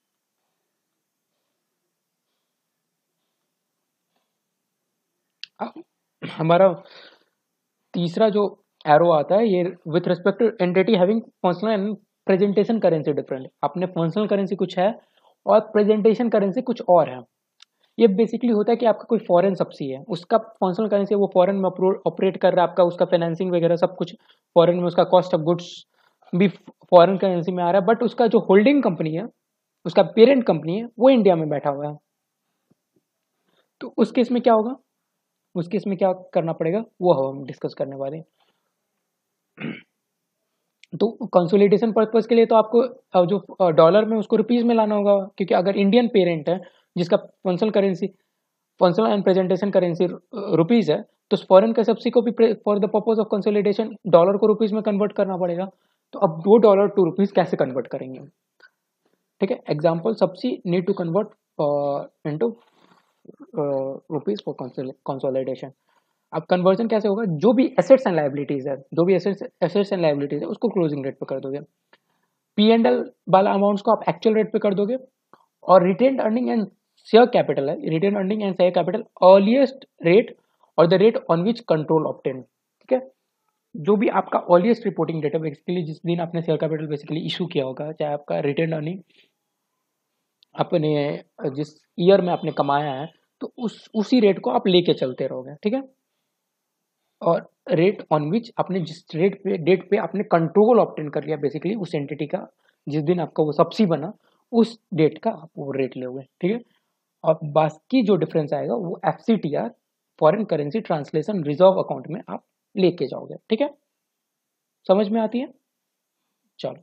हमारा तीसरा जो एरो आता है ये with respect to entity having functional and presentation currency different. अपने फंक्शनल करेंसी कुछ है और प्रेजेंटेशन करेंसी कुछ और है। ये बेसिकली होता है कि आपका कोई फॉरेन सब्सिडी है, उसका फंक्शनल करेंसी वो फॉरेन में ऑपरेट कर रहा है, आपका उसका फाइनेंसिंग वगैरह सब कुछ फॉरेन में, उसका कॉस्ट ऑफ गुड्स भी फॉरेन करेंसी में आ रहा है, बट उसका जो होल्डिंग कंपनी है, उसका पेरेंट कंपनी है, वो इंडिया में बैठा हुआ है। तो उस केस में क्या होगा, उस केस में क्या करना पड़ेगा वो हम डिस्कस करने वाले हैं। तो कंसोलिडेशन पर्पज के लिए तो आपको जो डॉलर में उसको रुपीज में लाना होगा, क्योंकि अगर इंडियन पेरेंट है जिसका functional currency functional and presentation currency rupees है, तो फॉरेन का सब्सिडी को भी for the purpose of consolidation dollar को रुपीज में कन्वर्ट करना पड़ेगा। तो अब दो डॉलर टू रुपीज कैसे कन्वर्ट करेंगे, ठीक है। Example, subsidy need to convert into rupees for consolidation. अब कन्वर्जन कैसे होगा, जो भी एसेट्स एंड लायबिलिटीज है, जो भी एसेट्स एसेट्स एंड लायबिलिटीज है उसको क्लोजिंग रेट पे कर दोगे, पी एंड एल वाला अमाउंट्स को आप एक्चुअल रेट पे कर दोगे, और retained earning and share capital है, retain earning and share capital earliest rate और the rate on which control obtain, ठीक है। जो भी आपका अर्लीस्ट रिपोर्टिंग डेट है, बेसिकली जिस दिन आपने शेयर कैपिटल बेसिकली इशू किया होगा, चाहे आपका रिटेन अर्निंग अपने जिस ईयर में आपने कमाया है, तो उस उसी रेट को आप लेके चलते रहोगे, ठीक है। और रेट ऑन विच आपने जिस रेट पे डेट पे आपने कंट्रोल ऑब्टेन कर लिया बेसिकली उस एंटिटी का, जिस दिन आपका वो सब्सी बना उस डेट का आप वो रेट लोगे, ठीक है। और बाकी जो डिफरेंस आएगा वो F C T R foreign currency translation reserve account में आप लेके जाओगे, ठीक है। समझ में आती है? चलो,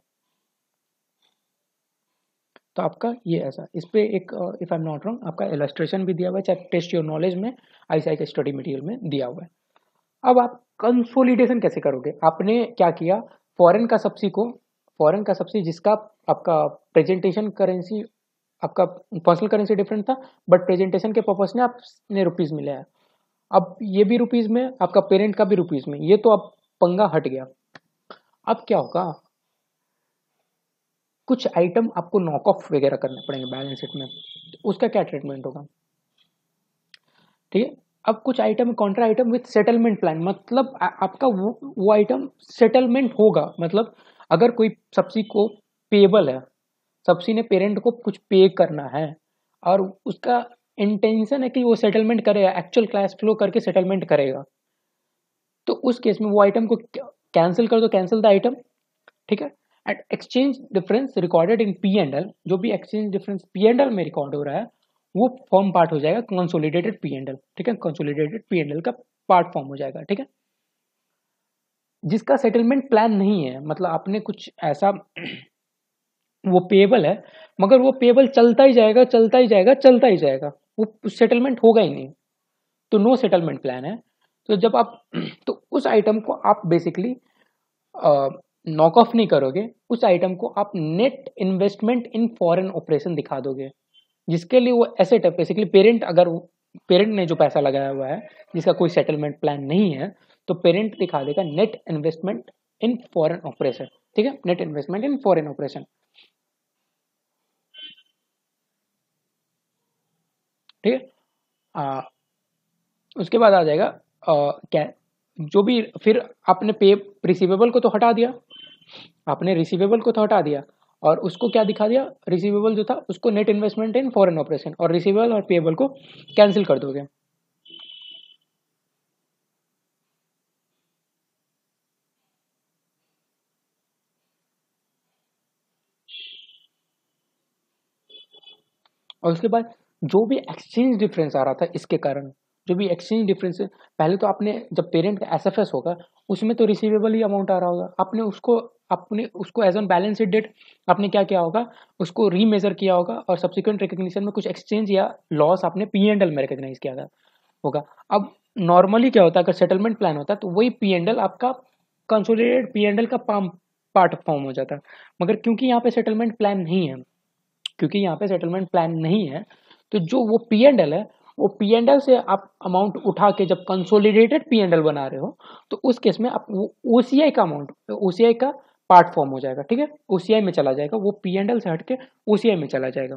तो आपका ये ऐसा, इस पे एक if I am not wrong आपका इलस्ट्रेशन भी दिया हुआ है, चाहे टेस्ट योर नॉलेज में आईसीआई के स्टडी मटेरियल में दिया हुआ है। अब आप कंसोलिडेशन कैसे करोगे? आपने क्या किया, फॉरेन का सब्सी को, फॉरेन का सब्सी जिसका आपका प्रेजेंटेशन करेंसी, आपका फंक्शनल करेंसी डिफरेंट था बट प्रेजेंटेशन के पर्पस में आपने रुपीज में लिया है, अब ये भी रुपीज में, आपका पेरेंट का भी रुपीज में, ये तो अब पंगा हट गया। अब क्या होगा, कुछ आइटम आपको नॉक ऑफ वगैरह करने पड़ेंगे बैलेंस शीट में, तो उसका क्या ट्रीटमेंट होगा, ठीक है। अब कुछ item contra item with settlement plan, मतलब आ, आपका वो वो आइटम सेटलमेंट होगा, मतलब अगर कोई सब्सी को पेबल है, सब्सी ने पेरेंट को कुछ पे करना है और उसका इंटेंशन है कि वो सेटलमेंट करेगा, एक्चुअल कैश फ्लो करके सेटलमेंट करेगा, तो उस केस में वो आइटम को कैंसिल कर दो, कैंसिल द आइटम, ठीक है। And exchange difference recorded in P and L, जो भी exchange difference P and L में रिकॉर्ड हो रहा है वो फॉर्म पार्ट हो जाएगा कंसोलिडेटेड पी एंड एल, ठीक है, कंसोलिडेटेड पी एंड एल का पार्ट फॉर्म हो जाएगा, ठीक है। जिसका सेटलमेंट प्लान नहीं है, मतलब आपने कुछ ऐसा वो पेबल है मगर वो पेबल चलता ही जाएगा चलता ही जाएगा चलता ही जाएगा, वो सेटलमेंट होगा ही नहीं, तो नो सेटलमेंट प्लान है। तो जब आप तो उस आइटम को आप बेसिकली नॉक ऑफ नहीं करोगे, उस आइटम को आप net investment in foreign operation दिखा दोगे, जिसके लिए वो एसेट है बेसिकली पेरेंट, अगर पेरेंट ने जो पैसा लगाया हुआ है जिसका कोई सेटलमेंट प्लान नहीं है तो पेरेंट दिखा देगा net investment in foreign operation, ठीक है, net investment in foreign operation, ठीक है। उसके बाद आ जाएगा आ, क्या, जो भी फिर आपने पे रिसीवेबल को तो हटा दिया, आपने रिसीवेबल को तो हटा दिया और उसको क्या दिखा दिया, रिसीवेबल जो था उसको net investment in foreign operation, और रिसीवेबल और पेएबल को कैंसिल कर दोगे। और उसके बाद जो भी एक्सचेंज डिफरेंस आ रहा था इसके कारण, जो भी एक्सचेंज डिफरेंस, पहले तो आपने जब पेरेंट का एस एफ एस होगा उसमें तो रिसीवेबल ही अमाउंट आ रहा होगा, आपने उसको आपने उसको as on balance sheet date आपने क्या किया होगा, उसको रीमेजर किया होगा और सब्सिक्वेंट रिकग्निशन में कुछ एक्सचेंज या लॉस आपने पी एंड एल में रिकग्नाइज किया होगा। अब नॉर्मली क्या होता है, अगर सेटलमेंट प्लान होता है तो वही पी एंड एल आपका कंसोलिडेटेड पी एंड एल का पार्ट फॉर्म हो जाता है, मगर क्योंकि यहाँ पे सेटलमेंट प्लान नहीं है, क्योंकि यहाँ पे सेटलमेंट प्लान नहीं है तो जो वो पी एंड एल है वो पी एंड एल से आप अमाउंट उठा के जब कंसोलिडेटेड पी एंड एल बना रहे हो तो उस केस में आप वो ओसीआई का अमाउंट ओसीआई का पार्ट फॉर्म हो जाएगा, ठीक है, ओसीआई में चला जाएगा, वो पी एंड एल से हट के ओसीआई में चला जाएगा।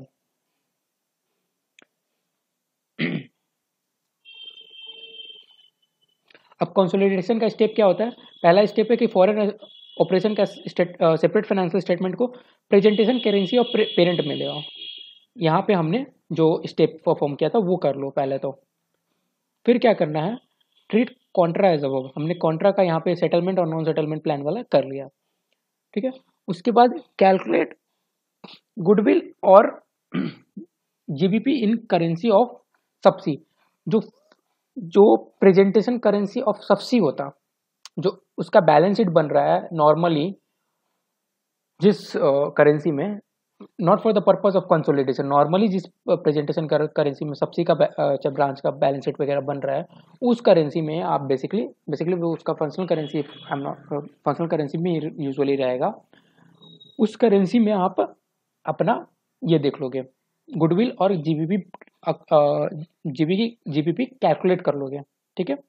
अब कंसोलिडेशन का स्टेप क्या होता है, पहला स्टेप है कि फॉरेन ऑपरेशन का सेपरेट फाइनेंशियल स्टेटमेंट को प्रेजेंटेशन करेंसी और पेरेंट में ले आओ। यहाँ पे हमने जो स्टेप परफॉर्म किया था वो कर लो पहले तो, फिर क्या करना है, ट्रीट कॉन्ट्रा एज अबव, हमने कॉन्ट्रा का यहाँ पे सेटलमेंट और नॉन सेटलमेंट प्लान वाला कर लिया, ठीक है। उसके बाद कैलकुलेट गुडविल और जीबीपी इन करेंसी ऑफ सब्सी, जो जो प्रेजेंटेशन करेंसी ऑफ सब्सी होता, जो उसका बैलेंस शीट बन रहा है नॉर्मली जिस करेंसी uh, में, not for the purpose of consolidation, normally जिस प्रेजेंटेशन करेंसी में सब्सी का uh, ब्रांच का बैलेंस शीट वगैरह बन रहा है उस करेंसी में आप बेसिकली बेसिकली वो उसका फंक्शनल करेंसी फंक्शनल करेंसी में यूजुअली रहेगा, उस करेंसी में आप अपना ये देख लोगे गुडविल और जीबीपी जीबी जीबीपी कैलकुलेट कर लोगे, ठीक है।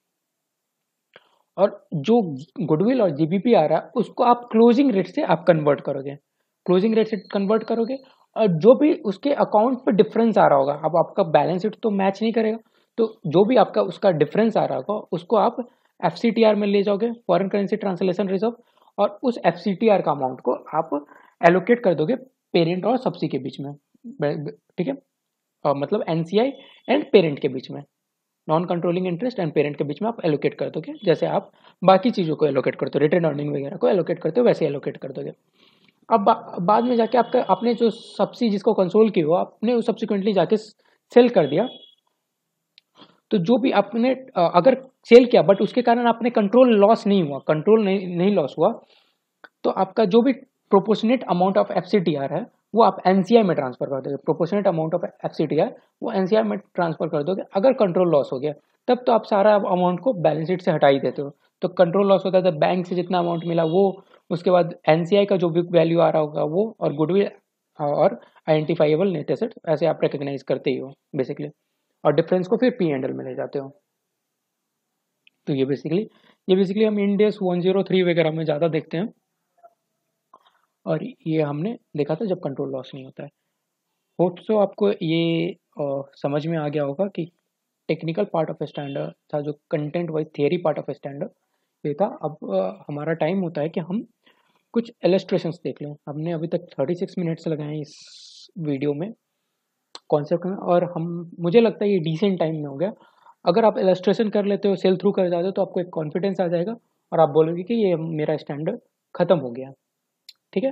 और जो गुडविल और जीबीपी आ रहा है उसको आप क्लोजिंग रेट से आप कन्वर्ट करोगे, क्लोजिंग रेट से कन्वर्ट करोगे, और जो भी उसके अकाउंट पे डिफरेंस आ रहा होगा, अब आपका बैलेंस शीट तो मैच नहीं करेगा, तो जो भी आपका उसका डिफरेंस आ रहा होगा उसको आप एफ सी टी आर में ले जाओगे, फॉरेन करेंसी ट्रांसलेशन रिजर्व, और उस एफ सी टी आर का अमाउंट को आप एलोकेट कर दोगे पेरेंट और सब्सी के बीच में, ठीक है, मतलब एनसीआई एंड पेरेंट के बीच में, non controlling interest and parent के बीच में आप एलोकेट कर दोगे, जैसे आप बाकी चीज़ों को एलोकेट करते हो, रिटेन अर्निंग वगैरह को एलोकेट करते हो, वैसे एलोकेट कर दोगे। अब बा, बाद में जाके आपका आपने जो सब्सिडी जिसको कंसोल की हो आपने सब्सिक्वेंटली जाके सेल कर दिया, तो जो भी आपने अगर सेल किया बट उसके कारण आपने कंट्रोल लॉस नहीं हुआ, कंट्रोल नहीं नहीं लॉस हुआ, तो आपका जो भी प्रोपोर्शनेट अमाउंट ऑफ एफसीटीआर है वो आप एनसीआई में ट्रांसफर कर दोगे। प्रोपोर्शनेट अमाउंट ऑफ एफसीटीआर वो एनसीआई में ट्रांसफर कर दोगे। अगर कंट्रोल लॉस हो गया तब तो आप सारा अमाउंट को बैलेंस शीट से हटा ही देते हो। तो कंट्रोल लॉस होता है तो बैंक से जितना अमाउंट मिला वो, उसके बाद एनसीआई का जो बुक वैल्यू आ रहा होगा वो, और गुडविल और आइडेंटिफाइबल नेट एसेट ऐसे आप रिकॉग्नाइज करते ही हो बेसिकली, और डिफरेंस को फिर पी एंड एल में ले जाते हो। तो ये बेसिकली ये बेसिकली हम Ind S one zero three वगैरह में ज़्यादा देखते हैं, और ये हमने देखा था जब कंट्रोल लॉस नहीं होता है। होप सो आपको ये आ, समझ में आ गया होगा कि टेक्निकल पार्ट ऑफ स्टैंडर्ड था, जो content wise theory part of standard ये था। अब आ, हमारा टाइम होता है कि हम कुछ इलस्ट्रेशंस देख लें। हमने अभी तक थर्टी सिक्स मिनट्स लगाए हैं इस वीडियो में कॉन्सेप्ट में, और हम मुझे लगता है ये डिसेंट टाइम में हो गया। अगर आप इलस्ट्रेशन कर लेते हो, सेल थ्रू कर जाते हो, तो आपको एक कॉन्फिडेंस आ जाएगा और आप बोलोगे कि ये मेरा स्टैंडर्ड खत्म हो गया। ठीक है,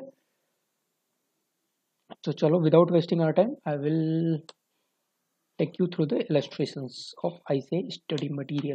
तो चलो without wasting our time I will take you through the illustrations of I C A I study material.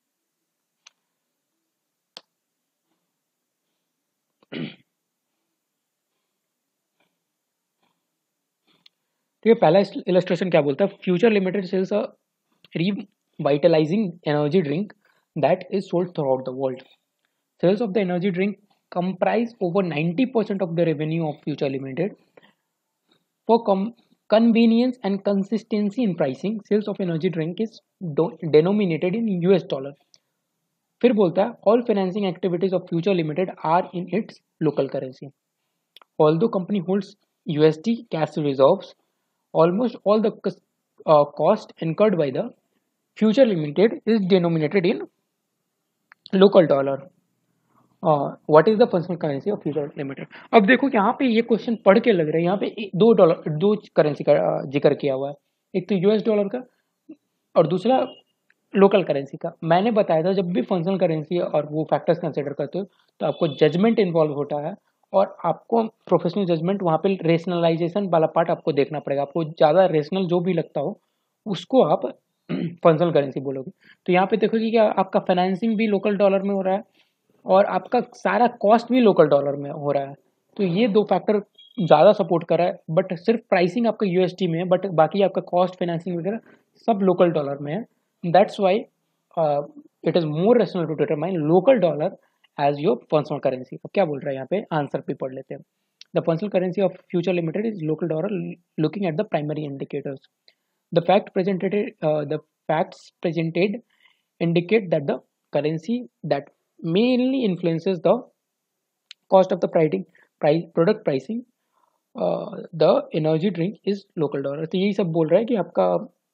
तो ये पहला इलस्ट्रेशन क्या बोलता है, Future Limited sales a revitalizing energy drink that is sold throughout the world. Sales of the energy drink comprise over ninety percent of the revenue of Future Limited. For com- convenience and consistency in pricing, sales of energy drink is do- denominated in U S dollar. फिर बोलता है all financing activities of Future Limited are in its local currency. Although company holds U S D cash reserves, almost all the uh, cost incurred by the Future Limited is denominated in local dollar. What is the functional currency of Future Limited. अब देखो यहाँ पे ये question पढ़ के लग रहा है यहाँ पे दो डॉलर दो करेंसी का जिक्र किया हुआ है, एक तो यूएस डॉलर का और दूसरा लोकल करेंसी का। मैंने बताया था जब भी फंक्शनल करेंसी और वो फैक्टर्स कंसिडर करते हो तो आपको जजमेंट इन्वॉल्व होता है, और आपको प्रोफेशनल जजमेंट वहाँ पे रेशनलाइजेशन वाला पार्ट आपको देखना पड़ेगा। आपको ज़्यादा रेशनल जो भी लगता हो उसको आप फंक्शनल करेंसी बोलोगे। तो यहाँ पे देखोगे कि आपका फाइनेंसिंग भी लोकल डॉलर में हो रहा है और आपका सारा कॉस्ट भी लोकल डॉलर में हो रहा है। तो ये दो फैक्टर ज़्यादा सपोर्ट कर रहा है, बट सिर्फ प्राइसिंग आपका यूएसडी में है, बट बाकी आपका कॉस्ट फाइनेंसिंग वगैरह सब लोकल डॉलर में है। That's why it is more rational to determine local dollar as your functional currency. अब क्या बोल रहा है यहाँ पे, आंसर भी पढ़ लेते हैं। The functional currency of Future Limited is local dollar looking at the primary indicators. The fact presented the facts presented indicate that the currency that mainly influences the cost of the pricing price product pricing uh, the energy drink is local dollar। तो यही सब बोल रहा है कि आपका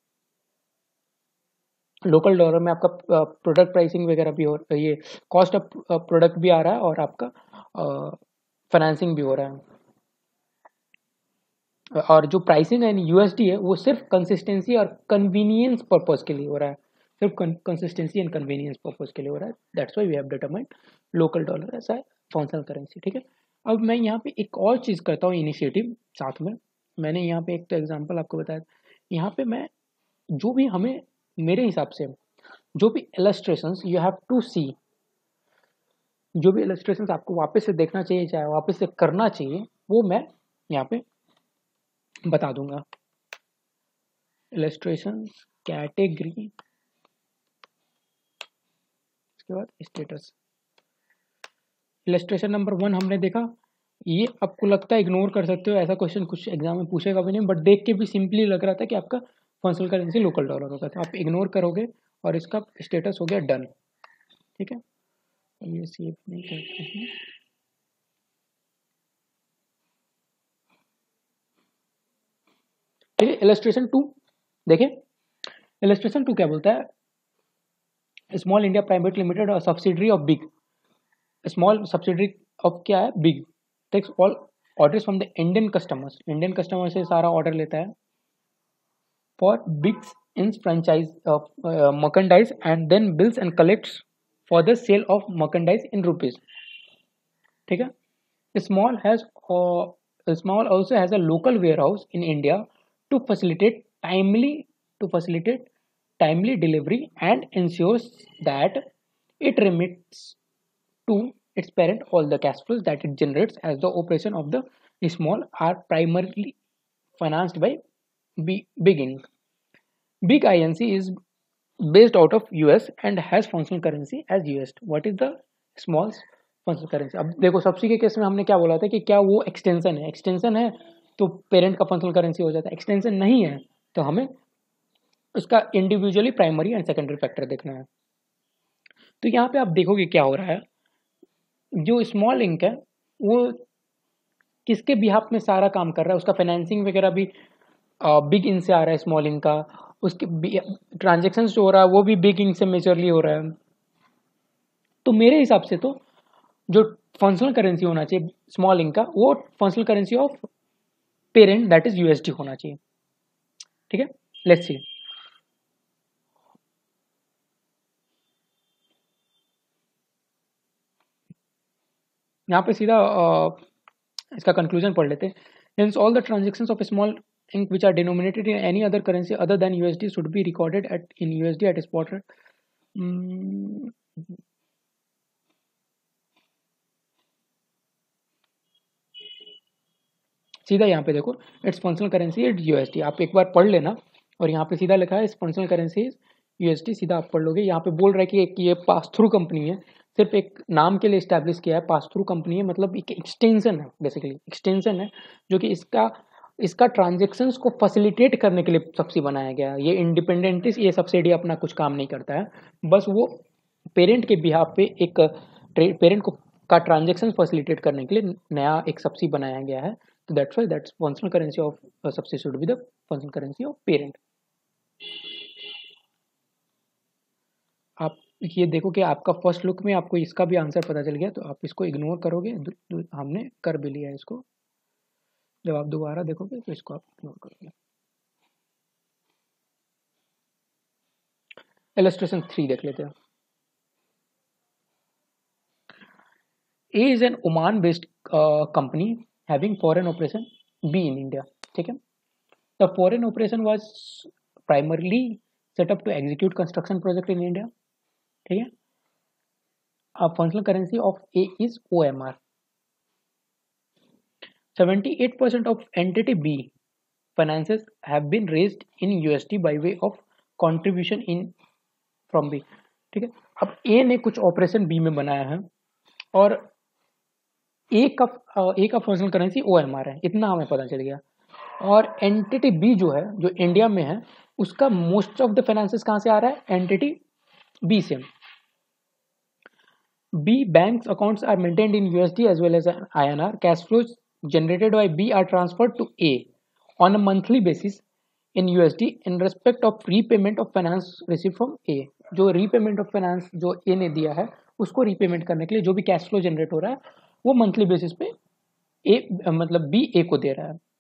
local dollar में आपका प्रोडक्ट प्राइसिंग वगैरह भी हो, ये कॉस्ट ऑफ प्रोडक्ट भी आ रहा है और आपका फाइनेंसिंग भी हो रहा है। और जो प्राइसिंग है यूएसडी है वो सिर्फ कंसिस्टेंसी और कन्वीनियंस पर्पस के लिए हो रहा है, सिर्फ कंसिस्टेंसी एंड कन्वीनियंस पर्पस के लिए हो रहा है। That's why we have determined local dollar ऐसा है फंक्शनल करेंसी। ठीक है, अब मैं यहाँ पे एक और चीज़ करता हूँ इनिशिएटिव साथ में। मैंने यहाँ पे एक तो एग्जांपल आपको बताया, यहाँ पे मैं जो भी हमें मेरे हिसाब से जो भी illustrations you have to see, जो भी इलस्ट्रेशंस आपको वापस से देखना चाहिए चाहे वापस से करना चाहिए, वो मैं यहाँ पे बता दूंगा। इलस्ट्रेशन कैटेगरी, इसके बाद स्टेटस। इलस्ट्रेशन नंबर वन हमने देखा, ये आपको लगता है इग्नोर कर सकते हो, ऐसा क्वेश्चन कुछ एग्जाम में पूछेगा भी नहीं, बट देख के भी सिंपली लग रहा था कि आपका फंक्शनल करेंसी लोकल डॉलर होगा, तो आप इग्नोर करोगे और इसका स्टेटस हो गया डन। ठीक है, ये सेव नहीं करते हैं। ठीक है, इलस्ट्रेशन टू देखें। इलस्ट्रेशन टू क्या बोलता है, स्मॉल इंडिया प्राइवेट लिमिटेड और subsidiary of Big, Small subsidiary of क्या है, Big, takes all orders from the Indian customers, Indian customer से सारा ऑर्डर लेता है for Big's in franchise uh, uh, merchandise and then bills and collects for the sale of merchandise in rupees. ठीक है. Small has uh, Small also has a local warehouse in India to facilitate timely to facilitate timely delivery and ensures that it remits to its parent all the cash flows that it generates as the operation of the small are primarily financed by B- Big Inc. Big Inc is based out of U S and has functional currency as U S. What is the small functional currency? अब देखो subsidy के case में हमने क्या बोला था कि क्या वो एक्सटेंशन है, एक्सटेंशन है तो पेरेंट का फंक्शनल करेंसी हो जाता है, एक्सटेंशन नहीं है तो हमें उसका individually primary and secondary factor देखना है. तो यहाँ पे आप देखोगे क्या हो रहा है, जो स्मॉल इंक है वो किसके बिहाफ में सारा काम कर रहा है, उसका फाइनेंसिंग वगैरह भी बिग इन से आ रहा है स्मॉल इंक का, उसके ट्रांजेक्शन जो हो रहा है वो भी बिग इंक से मेजरली हो रहा है. तो मेरे हिसाब से तो जो फंक्शनल करेंसी होना चाहिए स्मॉल इंक का वो functional currency of parent that is USD होना चाहिए. ठीक है, लेट्स सी. यहाँ पे सीधा uh, इसका कंक्लूजन पढ़ लेते हैं. Hence all the transactions of a small ink which are denominated in any other currency other than U S D should be recorded at in U S D at a spot rate. Hmm. सीधा यहाँ पे देखो it's functional currency it USD, आप एक बार पढ़ लेना और यहाँ पे सीधा लिखा है इस फंक्शनल करेंसी इज यूएसडी, सीधा आप पढ़ लोगे. यहाँ पे बोल रहा है कि एक ये पास थ्रू कंपनी है, सिर्फ एक नाम के लिए स्टैब्लिश किया है, पास थ्रू कंपनी है मतलब एक एक्सटेंशन है, बेसिकली एक्सटेंशन है जो कि इसका इसका ट्रांजेक्शन्स को फैसिलिटेट करने के लिए सब्सिडी बनाया गया है. ये इंडिपेंडेंट ये सब्सिडी अपना कुछ काम नहीं करता है, बस वो पेरेंट के बिहाफ पे एक पेरेंट को का ट्रांजेक्शन फैसिलिटेट करने के लिए नया एक सब्सिडी बनाया गया है. So that's why that's functional currency of uh, subsidy should be the functional currency of parent. आप ये देखो कि आपका फर्स्ट लुक में आपको इसका भी आंसर पता चल गया, तो आप इसको इग्नोर करोगे, हमने कर भी लिया है इसको. जब आप दोबारा देखोगे तो इसको आप इग्नोर करोगे. इलस्ट्रेशन थ्री देख लेते हैं. A is an Oman based uh, company having foreign operation, B in India. ठीक है. The foreign operation was primarily set up to execute construction project in India. ठीक है. A functional currency of A is O M R. seventy-eight percent of entity B finances have been raised in U S D by way of contribution in from B. ठीक है. अब A ने कुछ operation B में बनाया है और A का A का functional currency O M R है, इतना हमें पता चल गया. और एंटिटी बी जो है जो इंडिया में है उसका मोस्ट ऑफ द फाइनेंसेस कहां से आ रहा है, एंटिटी बी से. B banks accounts are maintained in USD as well as INR. Cash flows generated by B are transferred to A on a monthly basis in USD in respect of repayment of finance receive from A. जो repayment of finance जो ए ने दिया है उसको repayment करने के लिए जो भी कैश फ्लो जनरेट हो रहा है वो मंथली बेसिस पे ए मतलब बी ए को दे रहा है.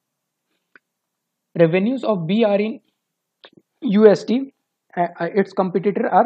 Revenues of B are in U S D. Uh, uh, its competitor are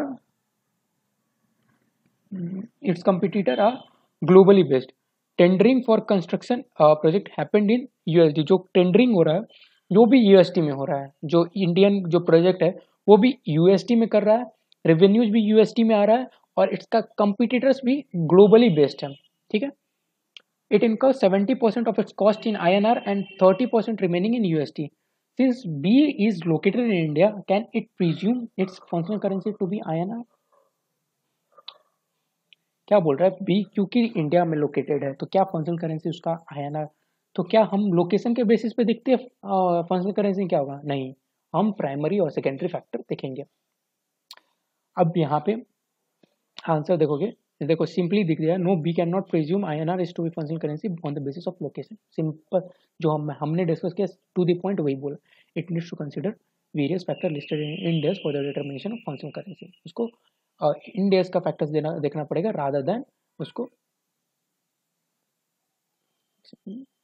its competitor are globally based. Tendering for construction uh, project happened in U S D. जो tendering हो रहा है जो भी U S D में हो रहा है, जो इंडियन जो प्रोजेक्ट है वो भी U S D में कर रहा है, रेवेन्यूज भी U S D में आ रहा है और इसका कंपिटिटर्स भी ग्लोबली बेस्ड है. ठीक है. It incurs seventy percent of its cost in I N R and thirty percent remaining in U S D. Since B is located in India, can it presume its functional currency to be I N R? क्या बोल रहा है B क्योंकि India में located है तो क्या functional currency उसका I N R. तो क्या हम लोकेशन के बेसिस पे देखते हैं फंक्शनल करेंसी क्या होगा, नहीं, हम प्राइमरी और सेकेंडरी फैक्टर देखेंगे. अब यहाँ पे आंसर देखोगे, देखो सिंपली दिख गया, no B can not presume I N R is to be functional currency on the basis of location. Simple जो हम हमने डिस्कस किया टू द पॉइंट वही बोला. It needs to consider various factor listed in Ind AS for the determination of functional currency. उसको Ind AS का factors देना देखना पड़ेगा रादर देन उसको.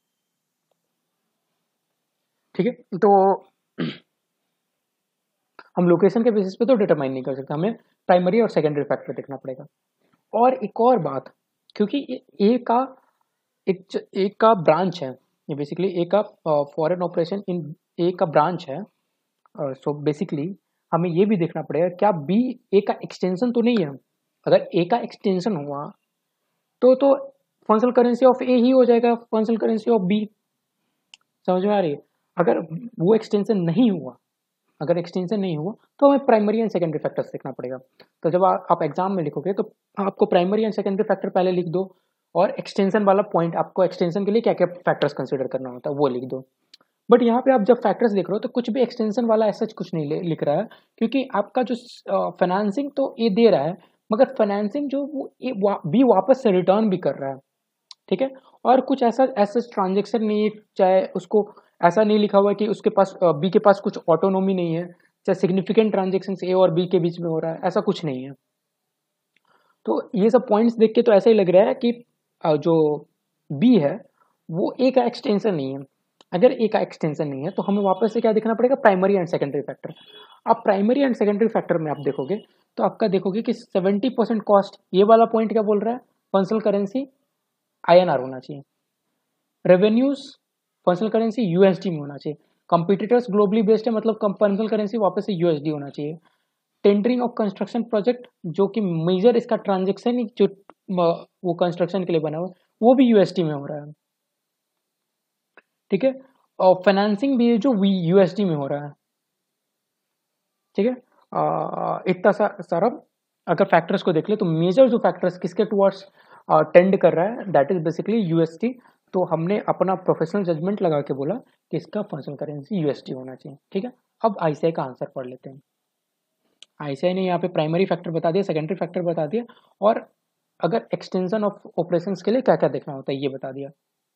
ठीक है. तो हम लोकेशन के बेसिस पे तो डिटरमाइन नहीं कर सकते, हमें प्राइमरी और सेकेंडरी फैक्टर देखना पड़ेगा। और एक और बात, क्योंकि ए का एक ए का ब्रांच है, ये बेसिकली ए का फॉरेन ऑपरेशन इन ए का ब्रांच है, सो बेसिकली हमें ये भी देखना पड़ेगा क्या बी ए का एक्सटेंशन तो नहीं है। अगर ए का एक्सटेंशन हुआ तो तो फंक्शनल करेंसी ऑफ ए ही हो जाएगा फंक्शनल करेंसी ऑफ बी। समझ में आ रही है? अगर वो एक्सटेंशन नहीं हुआ अगर एक्सटेंशन नहीं हुआ तो हमें प्राइमरी एंड सेकेंडरी फैक्टर्स देखना पड़ेगा। तो जब आ, आप एग्जाम में लिखोगे तो आपको प्राइमरी एंड सेकेंडरी फैक्टर पहले लिख दो, और एक्सटेंशन वाला पॉइंट, आपको एक्सटेंशन के लिए क्या क्या फैक्टर्स कंसीडर करना होता है वो लिख दो। बट यहाँ पे आप जब फैक्टर्स लिख रहे हो तो कुछ भी एक्सटेंशन वाला ऐसा कुछ नहीं लिख रहा है, क्योंकि आपका जो फाइनेंसिंग तो ये दे रहा है, मगर फाइनेंसिंग जो वो ए वा, भी वापस से रिटर्न भी कर रहा है। ठीक है, और कुछ ऐसा ऐसा ट्रांजेक्शन नहीं है, चाहे उसको ऐसा नहीं लिखा हुआ है कि उसके पास बी के पास कुछ ऑटोनोमी नहीं है, चाहे सिग्निफिकेंट ट्रांजेक्शन ए और बी के बीच में हो रहा है, ऐसा कुछ नहीं है। तो ये सब पॉइंट्स देख के तो ऐसा ही लग रहा है कि जो बी है वो ए का एक्सटेंशन नहीं है। अगर ए का एक्सटेंशन नहीं है तो हमें वापस से क्या देखना पड़ेगा, प्राइमरी एंड सेकेंडरी फैक्टर। अब प्राइमरी एंड सेकेंडरी फैक्टर में आप देखोगे तो आपका देखोगे कि सेवेंटी परसेंट कॉस्ट, ये वाला पॉइंट क्या बोल रहा है, functional currency I N R होना चाहिए। Revenues functional currency U S D में होना चाहिए। कंपटीटर्स ग्लोबली बेस्ड है, मतलब फंक्शनल करेंसी वापस से यू एस डी होना चाहिए। टेंडरिंग ऑफ कंस्ट्रक्शन प्रोजेक्ट, जो कि मेजर इसका ट्रांजेक्शन जो वो कंस्ट्रक्शन के लिए बना हुआ वो भी यू एस डी में हो रहा है। ठीक है, और फाइनेंसिंग भी जो यू एस डी में हो रहा है। ठीक है, इतना सा सारा अगर फैक्टर्स को देख ले तो मेजर जो फैक्टर्स किसके टुवर्ड्स टेंड कर रहा है, that is basically U S D. तो हमने अपना प्रोफेशनल जजमेंट लगा के बोला कि इसका functional currency U S D होना चाहिए। ठीक है, अब आई सी आई का आंसर पढ़ लेते हैं। आई सी आई ने यहाँ पे प्राइमरी फैक्टर बता दिया, सेकेंडरी फैक्टर बता दिया, और अगर एक्सटेंशन ऑफ ऑपरेशंस के लिए क्या क्या देखना होता है ये बता दिया।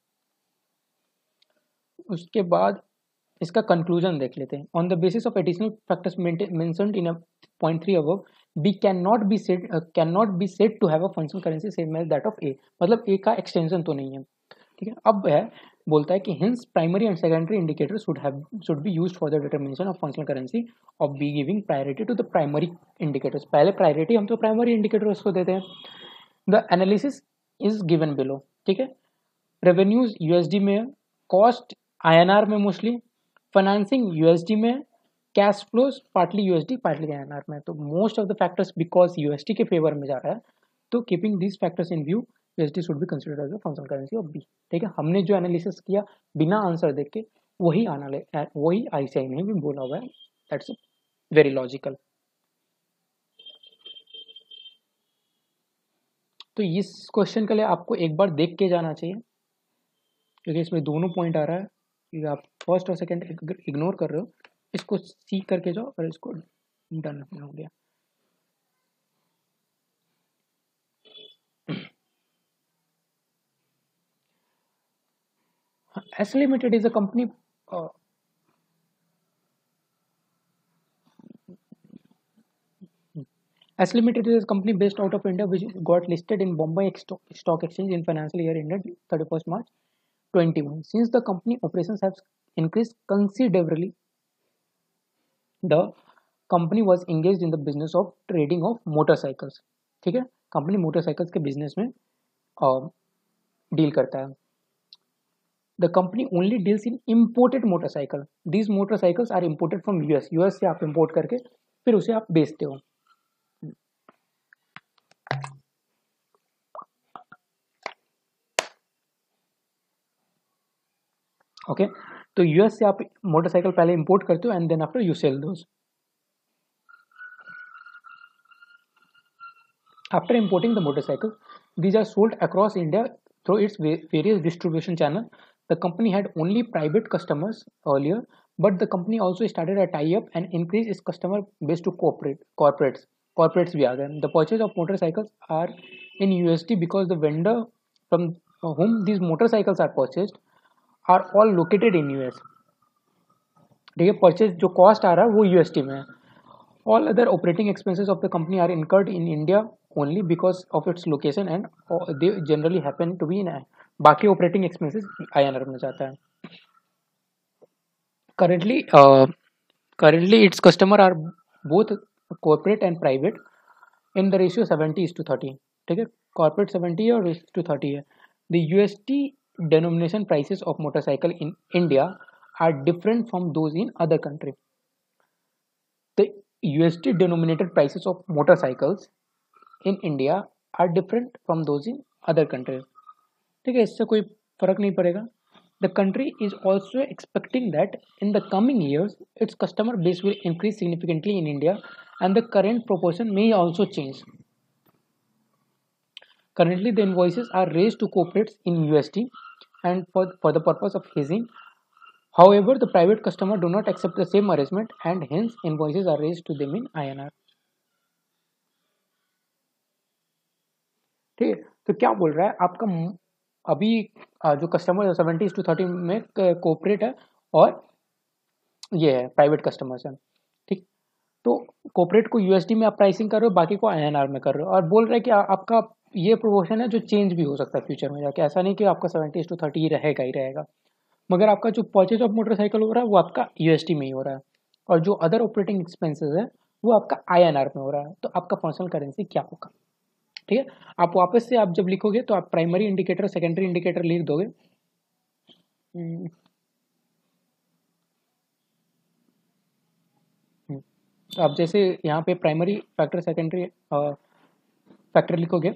उसके बाद इसका कंक्लूजन देख लेते हैं। On the basis of additional factors mentioned in point three above, B can not be said can not be said to have a functional currency same as that of A, मतलब A का extension तो नहीं है। ठीक है, अब है बोलता है कि hence primary and secondary indicator should have should be used for the determination of functional currency of B, giving priority to the primary indicators. पहले प्रायोरिटी हम तो प्राइमरी इंडिकेटर्स को देते हैं। The analysis is given below. ठीक है, revenues USD में, cost INR में मोस्टली, फाइनेंसिंग यूएसडी में, cash flows partly USD partly INR में। तो most of the factors because USD के फेवर में जा रहा है, तो keeping these factors in view USD should be considered as a functional currency of B. ठीक है, हमने जो एनालिसिस किया बिना आंसर देख के वही आना वही आईसीआई ने भी बोला हुआ है, दैट्स वेरी लॉजिकल। तो इस क्वेश्चन के लिए आपको एक बार देख के जाना चाहिए, क्योंकि इसमें दोनों पॉइंट आ रहा है कि आप फर्स्ट और सेकंड इग्नोर कर रहे हो, इसको सी करके जाओ और इसको डन हो गया। S Limited is a company S Limited is a company based out of India which got listed in Bombay Stock Exchange in financial year ended thirty-first March twenty-one. Since the company operations have increased considerably, the company was engaged in the business of trading of motorcycles. ठीक है, company motorcycles के business में deal करता है। The company only deals in imported motorcycle. These motorcycles are imported from U S. U S से आप import करके फिर उसे आप बेचते हो। Okay okay? तो यूएस से आप मोटरसाइकिल पहले इंपोर्ट करते हो and then after you sell those. After importing the motorcycle, these are sold across India through its various distribution channel. The company had only private customers earlier, but the company also started a tie-up and increased its customer base to corporate corporates. Corporates भी आ गए। The purchase of motorcycles are in U S D because the vendor from whom these motorcycles are purchased are all located in U S. ठीक है, purchase जो cost आ रहा है वो USD में है। All other operating expenses of the company are incurred in India only because of its location and they generally happen to be in, बाकी operating expenses INR में जाता है। currently uh, currently its customer are both corporate and private in the ratio seventy is to thirty. ठीक है, corporate seventy है और to thirty है. The U S D denomination prices of motorcycle in India are different from those in other country. The U S D denominated prices of motorcycles in India are different from those in other countries. ठीक है, इससे कोई फर्क नहीं पड़ेगा. The country is also expecting that in the coming years, its customer base will increase significantly in India and the current proportion may also change. Currently, the invoices are raised to corporates in U S D and for, for the purpose of hedging. However, the private customer do not accept the same arrangement and hence invoices are raised to them in I N R. ठीक है, तो क्या बोल रहा है आपका अभी जो कस्टमर सेवेंटी टू थर्टी में कोऑपरेट है और ये है प्राइवेट कस्टमर्स है. ठीक, तो कोऑपरेट को यूएसडी में आप प्राइसिंग कर रहे हो, बाकी को आईएनआर में कर रहे हो और बोल रहे हैं कि आपका ये प्रोपोर्शन है जो चेंज भी हो सकता है फ्यूचर में जाके. ऐसा नहीं कि आपका सेवेंटी टू थर्टी ही रहेगा ही रहेगा, मगर आपका जो परचेज ऑफ मोटरसाइकिल हो रहा है वो आपका यूएसडी में ही हो रहा है और जो अदर ऑपरेटिंग एक्सपेंसेस है वो आपका आईएनआर में हो रहा है. तो आपका फंक्शनल करेंसी क्या होगा? ठीक है, आप वापस से आप जब लिखोगे तो आप प्राइमरी इंडिकेटर सेकेंडरी इंडिकेटर लिख दोगे. तो आप जैसे यहाँ पे प्राइमरी फैक्टर सेकेंडरी फैक्टर लिखोगे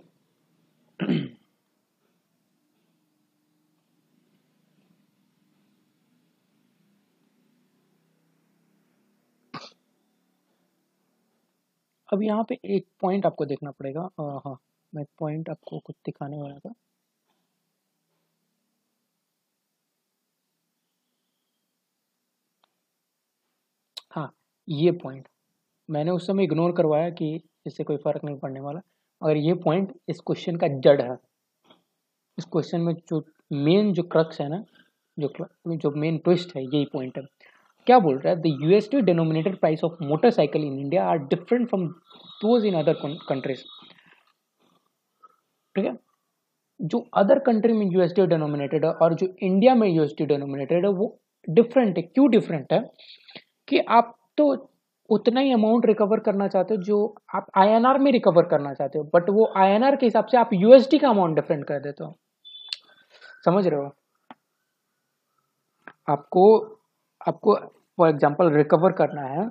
अब यहाँ पे एक पॉइंट आपको देखना पड़ेगा. हाँ, मैं पॉइंट आपको कुछ दिखाने वाला था. हाँ, ये पॉइंट मैंने उस समय इग्नोर करवाया कि इससे कोई फर्क नहीं पड़ने वाला, और ये पॉइंट इस क्वेश्चन का जड़ है. इस क्वेश्चन में जो मेन जो क्रक्स है ना, जो जो मेन ट्विस्ट है, यही पॉइंट है. क्या बोल रहा है? The USD denominated price of motorcycle in India are different from those in other countries. ठीक है, जो अदर कंट्री में यूएसडी डिनोमिनेटेड है और जो इंडिया में यूएसडी डिनोमिनेटेड है वो डिफरेंट है. क्यों डिफरेंट है? कि आप तो उतना ही अमाउंट रिकवर करना चाहते हो जो आप आईएनआर में रिकवर करना चाहते हो, बट वो आईएनआर के हिसाब से आप यूएसडी का अमाउंट डिफरेंट कर देते हो. समझ रहे हो? आपको आपको फॉर एग्जांपल रिकवर करना है,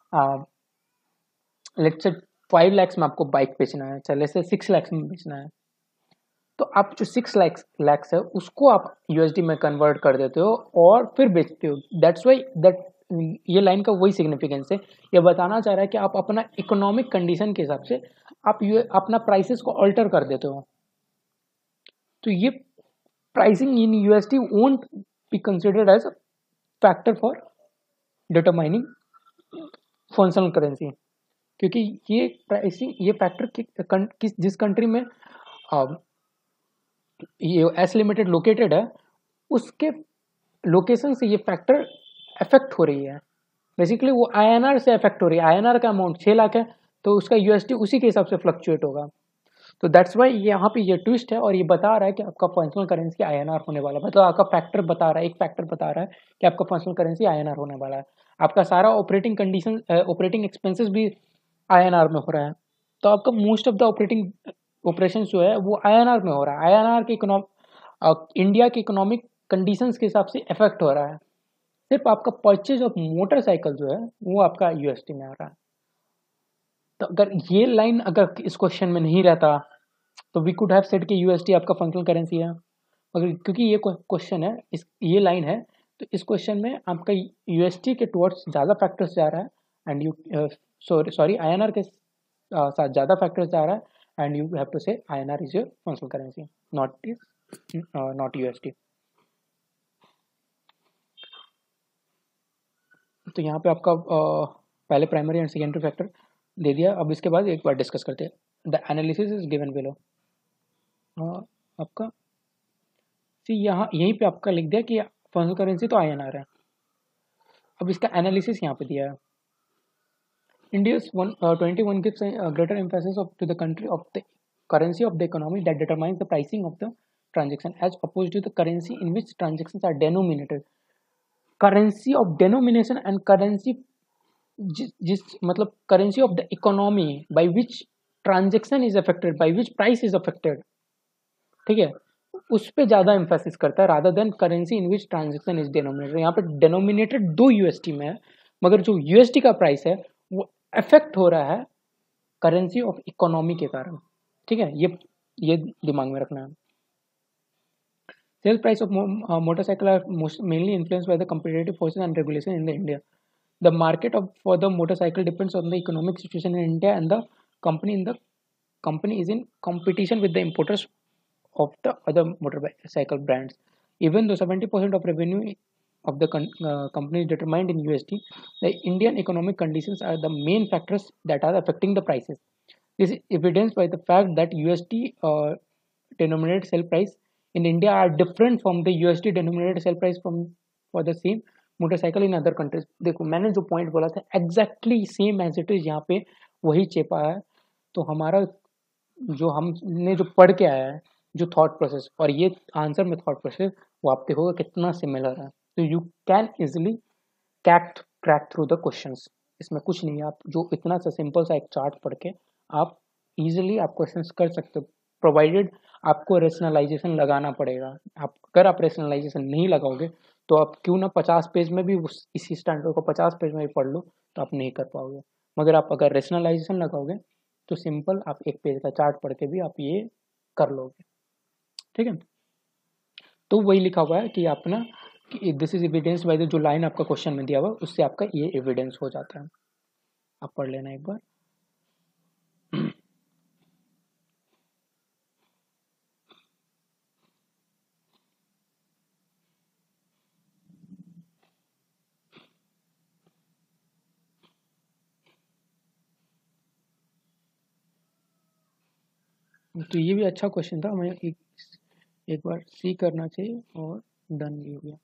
लेट्स से फाइव लैक्स में आपको बाइक बेचना है, चले से सिक्स लैक्स में बेचना है, तो आप जो सिक्स लैक्स लैक्स है उसको आप यूएसडी में कन्वर्ट कर देते हो और फिर बेचते हो. दैट्स वाई दैट ये लाइन का वही सिग्निफिकेंस है. ये बताना चाह रहा है कि आप अपना इकोनॉमिक कंडीशन के हिसाब से आप अपना प्राइसेस को अल्टर कर देते हो. तो ये pricing in USD won't be considered as factor for determining functional currency, क्योंकि ये प्राइसिंग ये फैक्टर कि, किस जिस कंट्री में आ, ये एस लिमिटेड लोकेटेड है उसके लोकेशन से ये फैक्टर अफेक्ट हो रही है. बेसिकली वो आईएनआर से अफेक्ट हो रही है. आईएनआर का अमाउंट छः लाख है तो उसका यूएसडी उसी के हिसाब से फ्लक्चुएट होगा. तो दैट्स वाई यहाँ पे ये ट्विस्ट है और ये बता रहा है कि आपका फंक्शनल करेंसी आईएनआर होने वाला है. मतलब आपका फैक्टर बता रहा है, एक फैक्टर बता रहा है कि आपका फंक्शनल करेंसी आईएनआर होने वाला है. आपका सारा ऑपरेटिंग कंडीशन ऑपरेटिंग एक्सपेंसेस भी आईएनआर में हो रहा है. तो आपका most of the operating operation जो है वो आईएनआर में हो रहा है. आईएनआर के इकोनॉमिक इंडिया के इकोनॉमिक कंडीशंस के हिसाब से इफेक्ट हो रहा है. सिर्फ आपका परचेज ऑफ मोटरसाइकिल जो है वो आपका यूएसडी में आ रहा है. तो अगर ये लाइन अगर इस क्वेश्चन में नहीं रहता तो वी कुड हैव सेड कि यूएसडी आपका फंक्शनल करेंसी है. अगर क्योंकि ये क्वेश्चन है, इस ये लाइन है, तो इस क्वेश्चन में आपका यूएसडी के टुवर्ड्स ज़्यादा फैक्टर्स जा रहा है and you sorry sorry INR के साथ ज़्यादा फैक्टर्स जा रहा है and you have to say INR is your functional currency, not is not USD. तो यहाँ पे आपका uh, पहले प्राइमरी एंड सेकेंडरी फैक्टर दे दिया. अब इसके बाद एक बार डिस्कस करते हैं. The analysis is given below. आपका सी यहाँ यहीं पे आपका लिख दिया कि फंक्शनल करेंसी तो आईएनआर है. अब इसका एनालिसिस यहाँ पे दिया है. Ind AS one twenty one gives greater emphasis of to the country of the currency of the economy that determines the pricing of the transaction as oppose to the currency in which transactions are denominated. Currency of denomination and currency जिस जिस मतलब currency of the economy by which transaction is affected, by which price is affected, ठीक है, उस पे ज्यादा emphasis करता है rather then currency in which transaction is denominated. यहाँ पे डिनोमिनेटेड दो यूएसटी में है, मगर जो यूएसटी का प्राइस है वो अफेक्ट हो रहा है करेंसी ऑफ इकोनॉमी के कारण, ठीक है, ये ये दिमाग में रखना है। Sale price of motorcycle are mainly influenced by the competitive forces and regulation in the India. The market of for the motorcycle depends on the economic situation in India, and the company in the company is in competition with the importers of the other motorcycle brands. Even though seventy percent of revenue of the con- uh, company is determined in U S D, the Indian economic conditions are the main factors that are affecting the prices. This is evidenced by the fact that U S D uh, denominated sell price in India are different from the U S D denominated sell price from for the same motorcycle in other countries. देखो मैंने जो point बोला था exactly same as it is यहाँ पे वही चेपा है। तो हमारा जो हमने जो पढ़ के आया है जो थॉट प्रोसेस और ये आंसर में थॉट प्रोसेस वो आप देखोगे कितना सिमिलर है। तो you can easily crack crack through the questions. इसमें कुछ नहीं है, आप जो इतना सा सिंपल सा एक चार्ट पढ़ के आप इजीली आप क्वेश्चंस कर सकते हो, प्रोवाइडेड आपको रेशनलाइजेशन लगाना पड़ेगा। आप अगर आप रेशनलाइजेशन नहीं लगाओगे तो आप क्यों ना पचास पेज में भी उस इसी स्टैंडर्ड को पचास पेज में भी पढ़ लो तो आप नहीं कर पाओगे। मगर आप अगर रेशनलाइजेशन लगाओगे तो सिंपल आप एक पेज का चार्ट पढ़ के भी आप ये कर लोगे, ठीक है। तो वही लिखा हुआ है कि आप ना कि this is evidence by the जो लाइन आपका क्वेश्चन में दिया हुआ उससे आपका ये एविडेंस हो जाता है। आप पढ़ लेना एक बार। तो ये भी अच्छा क्वेश्चन था, हमें एक एक बार सी करना चाहिए और डन भी हो गया।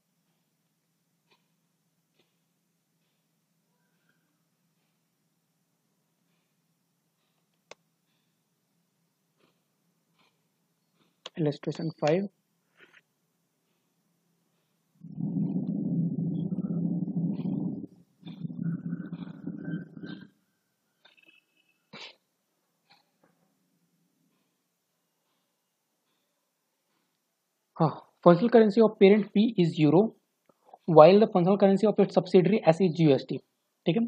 इलस्ट्रेशन फाइव, हाँ, functional currency of parent P is euro while the functional currency of its subsidiary S is U S D, ठीक है।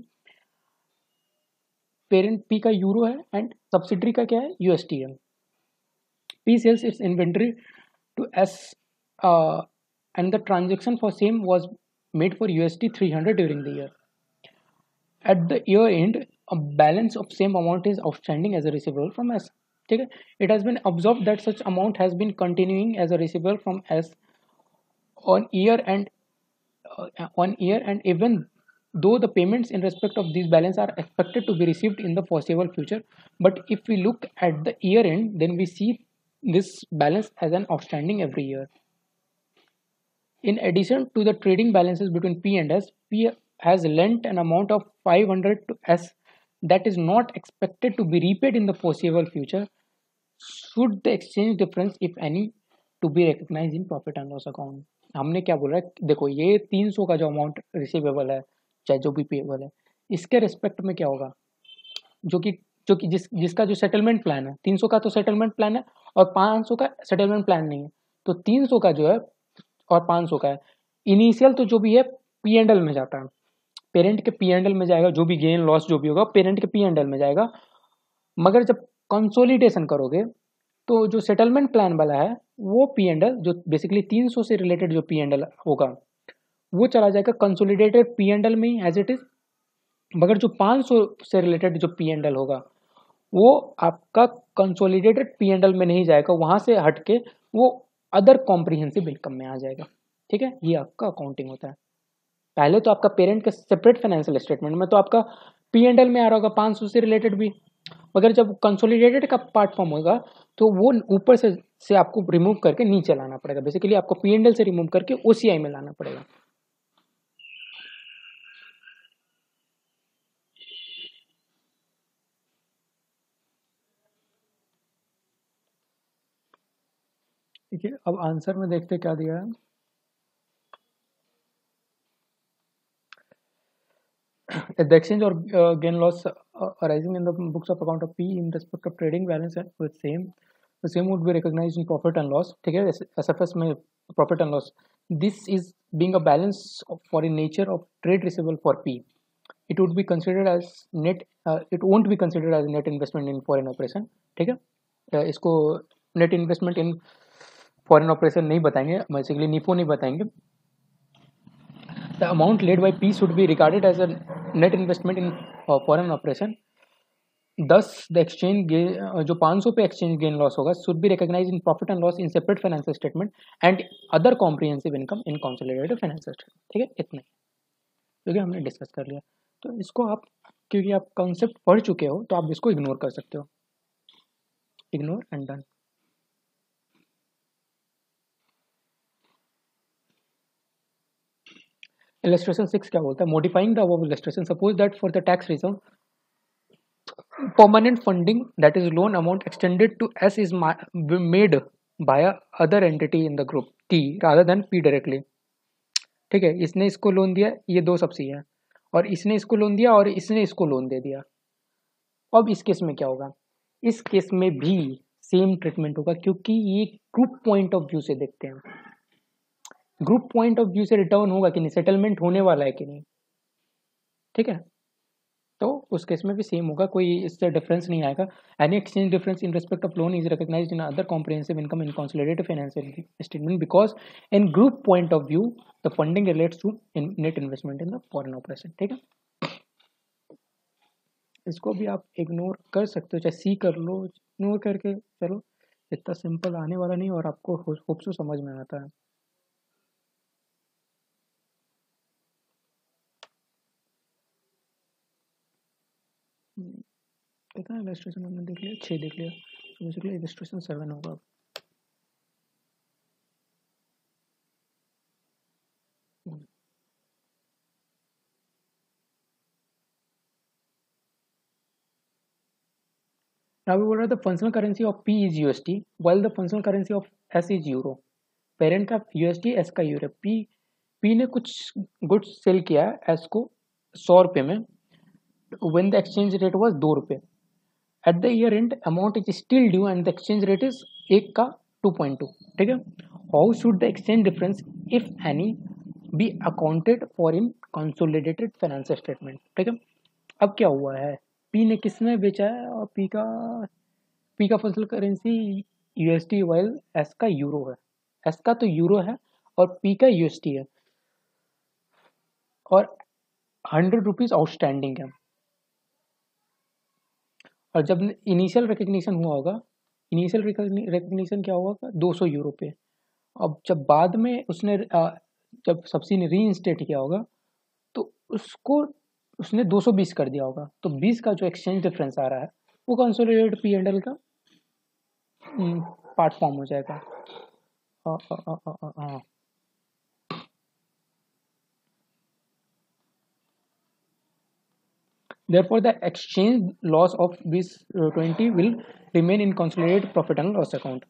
पेरेंट पी का यूरो है एंड सब्सिडरी का क्या है यूएसटी है। P sells its inventory to S uh, and the transaction for same was made for U S D three hundred during the year. At the year end, a balance of same amount is outstanding as a receivable from S. ठीक है, it has been observed that such amount has been continuing as a receivable from S on year and uh, on year and even though the payments in respect of these balance are expected to be received in the foreseeable future, but if we look at the year end then we see this balance as an outstanding every year. In addition to the trading balances between P and S, P has lent an amount of five hundred to S that is not expected to be repaid in the foreseeable future. Should the exchange difference, if any, to be recognized in profit and loss account? हमने क्या बोल रहा है, देखो ये तीन सौ का जो अमाउंट रिसीवेबल है चाहे जो भी पेएबल है इसके रिस्पेक्ट में क्या होगा, जो कि जो कि जिस जिसका जो सेटलमेंट प्लान है तीन सौ का तो सेटलमेंट प्लान है और पाँच सौ का सेटलमेंट प्लान नहीं है। तो तीन सौ का जो है और पाँच सौ का है, इनिशियल तो जो भी है पी एंड एल में जाता है, पेरेंट के पी एंड एल में जाएगा, जो भी गेन लॉस जो भी होगा पेरेंट के पी एंड एल में जाएगा। मगर जब कंसोलिडेशन करोगे तो जो सेटलमेंट प्लान वाला है वो पी एंड एल जो बेसिकली तीन सौ से रिलेटेड जो पी एंड एल होगा वो चला जाएगा कंसोलिडेटेड पी एंड एल में ही एज इट इज। मगर जो पाँच सौ से रिलेटेड जो पी एंड एल होगा वो आपका कंसोलिडेटेड पी एंड एल में नहीं जाएगा, वहां से हटके वो अदर कॉम्प्रिहेंसिव इनकम में आ जाएगा, ठीक है। ये आपका अकाउंटिंग होता है। पहले तो आपका पेरेंट के सेपरेट फाइनेंशियल स्टेटमेंट में तो आपका पी एंड एल में आ रहा होगा पाँच सौ से रिलेटेड भी, मगर जब कंसोलिडेटेड का पार्ट फॉर्म होगा तो वो ऊपर से से आपको रिमूव करके नीचे लाना पड़ेगा, बेसिकली आपको पी एंड एल से रिमूव करके ओसीआई में लाना पड़ेगा। ठीक है, अब आंसर में देखते क्या दिया है। the exchange or uh, gain loss uh, arising in the books of account of P in respect of trading balance with same the same would be recognized in profit and loss. ठीक है, S F S में profit and loss. This is being a balance of foreign nature of trade receivable for P. It would be considered as net. Uh, it won't be considered as net investment in foreign operation. ठीक है, uh, इसको net investment in foreign operation नहीं बताएंगे, basically निफो नहीं बताएंगे. The amount laid by P should be regarded as a net investment in uh, foreign operation. Thus, the exchange gain, uh, जो five hundred पे exchange gain loss होगा should be recognized in profit and loss in separate financial statement and other comprehensive income in consolidated financial statement. ठीक है, इतना ही क्योंकि हमने discuss कर लिया. तो इसको आप क्योंकि आप कॉन्सेप्ट पढ़ चुके हो तो आप इसको इग्नोर कर सकते हो. Ignore and done. Illustration six क्या बोलता है? Modifying the above illustration, suppose that for the tax reason permanent funding that is loan amount extended to S is made by a other entity in the group T rather than P directly. ठीक है, इसने इसको loan दिया, ये दो सबसी है, और इसने इसको लोन दिया और इसने इसको लोन दे दिया. अब इस केस में क्या होगा? इस केस में भी सेम ट्रीटमेंट होगा क्योंकि ये ग्रुप पॉइंट ऑफ व्यू से देखते हैं. ग्रुप पॉइंट ऑफ व्यू से रिटर्न होगा कि नहीं, सेटलमेंट होने वाला है कि नहीं. ठीक है, तो उस केस में भी सेम होगा, कोई इससे डिफरेंस नहीं आएगा. Any exchange difference in respect of loan is recognised in other comprehensive income in consolidated financial statement because in group point of view the funding relates to net investment in the foreign operation. ठीक है, इसको भी आप ignore कर सकते हो, चाहे सी कर लो, इग्नोर करके चलो. इतना सिंपल आने वाला नहीं और आपको होप सो समझ में आता है. कितना इलस्ट्रेशन हमने देख लिया? छः देख लिया. तो बेसिकली इलस्ट्रेशन सेवन होगा. Now we will write the functional currency of P is U S D while the functional currency of S is Euro. Parent का U S D, S का यूरो. P P ने कुछ goods sale किया है S को सौ रुपये में. When the exchange rate was दो रुपये. At the year end amount is still due and the exchange rate is एक का टू पॉइंट टू. ठीक है, how should the exchange difference if any be accounted for in consolidated financial statement. ठीक है, अब क्या हुआ है? P ने किसने बेचा है और P का P का functional currency U S D while S का यूरो है. S का तो यूरो है और P का U S D है और हंड्रेड रुपीज आउटस्टैंडिंग है. और जब इनिशियल रिकग्निशन हुआ होगा, इनिशियल रिकग्निशन क्या हुआ? दो सौ यूरो पे. अब जब बाद में उसने जब सब्सिडी ने री इंस्टेट किया होगा तो उसको उसने दो सौ बीस कर दिया होगा. तो बीस का जो एक्सचेंज डिफरेंस आ रहा है वो कंसोलिडेटेड पी एंड एल का पार्ट फॉर्म हो जाएगा. आ, आ, आ, आ, आ, आ. Therefore, the exchange loss of this uh, twenty will remain in consolidated profit and loss account.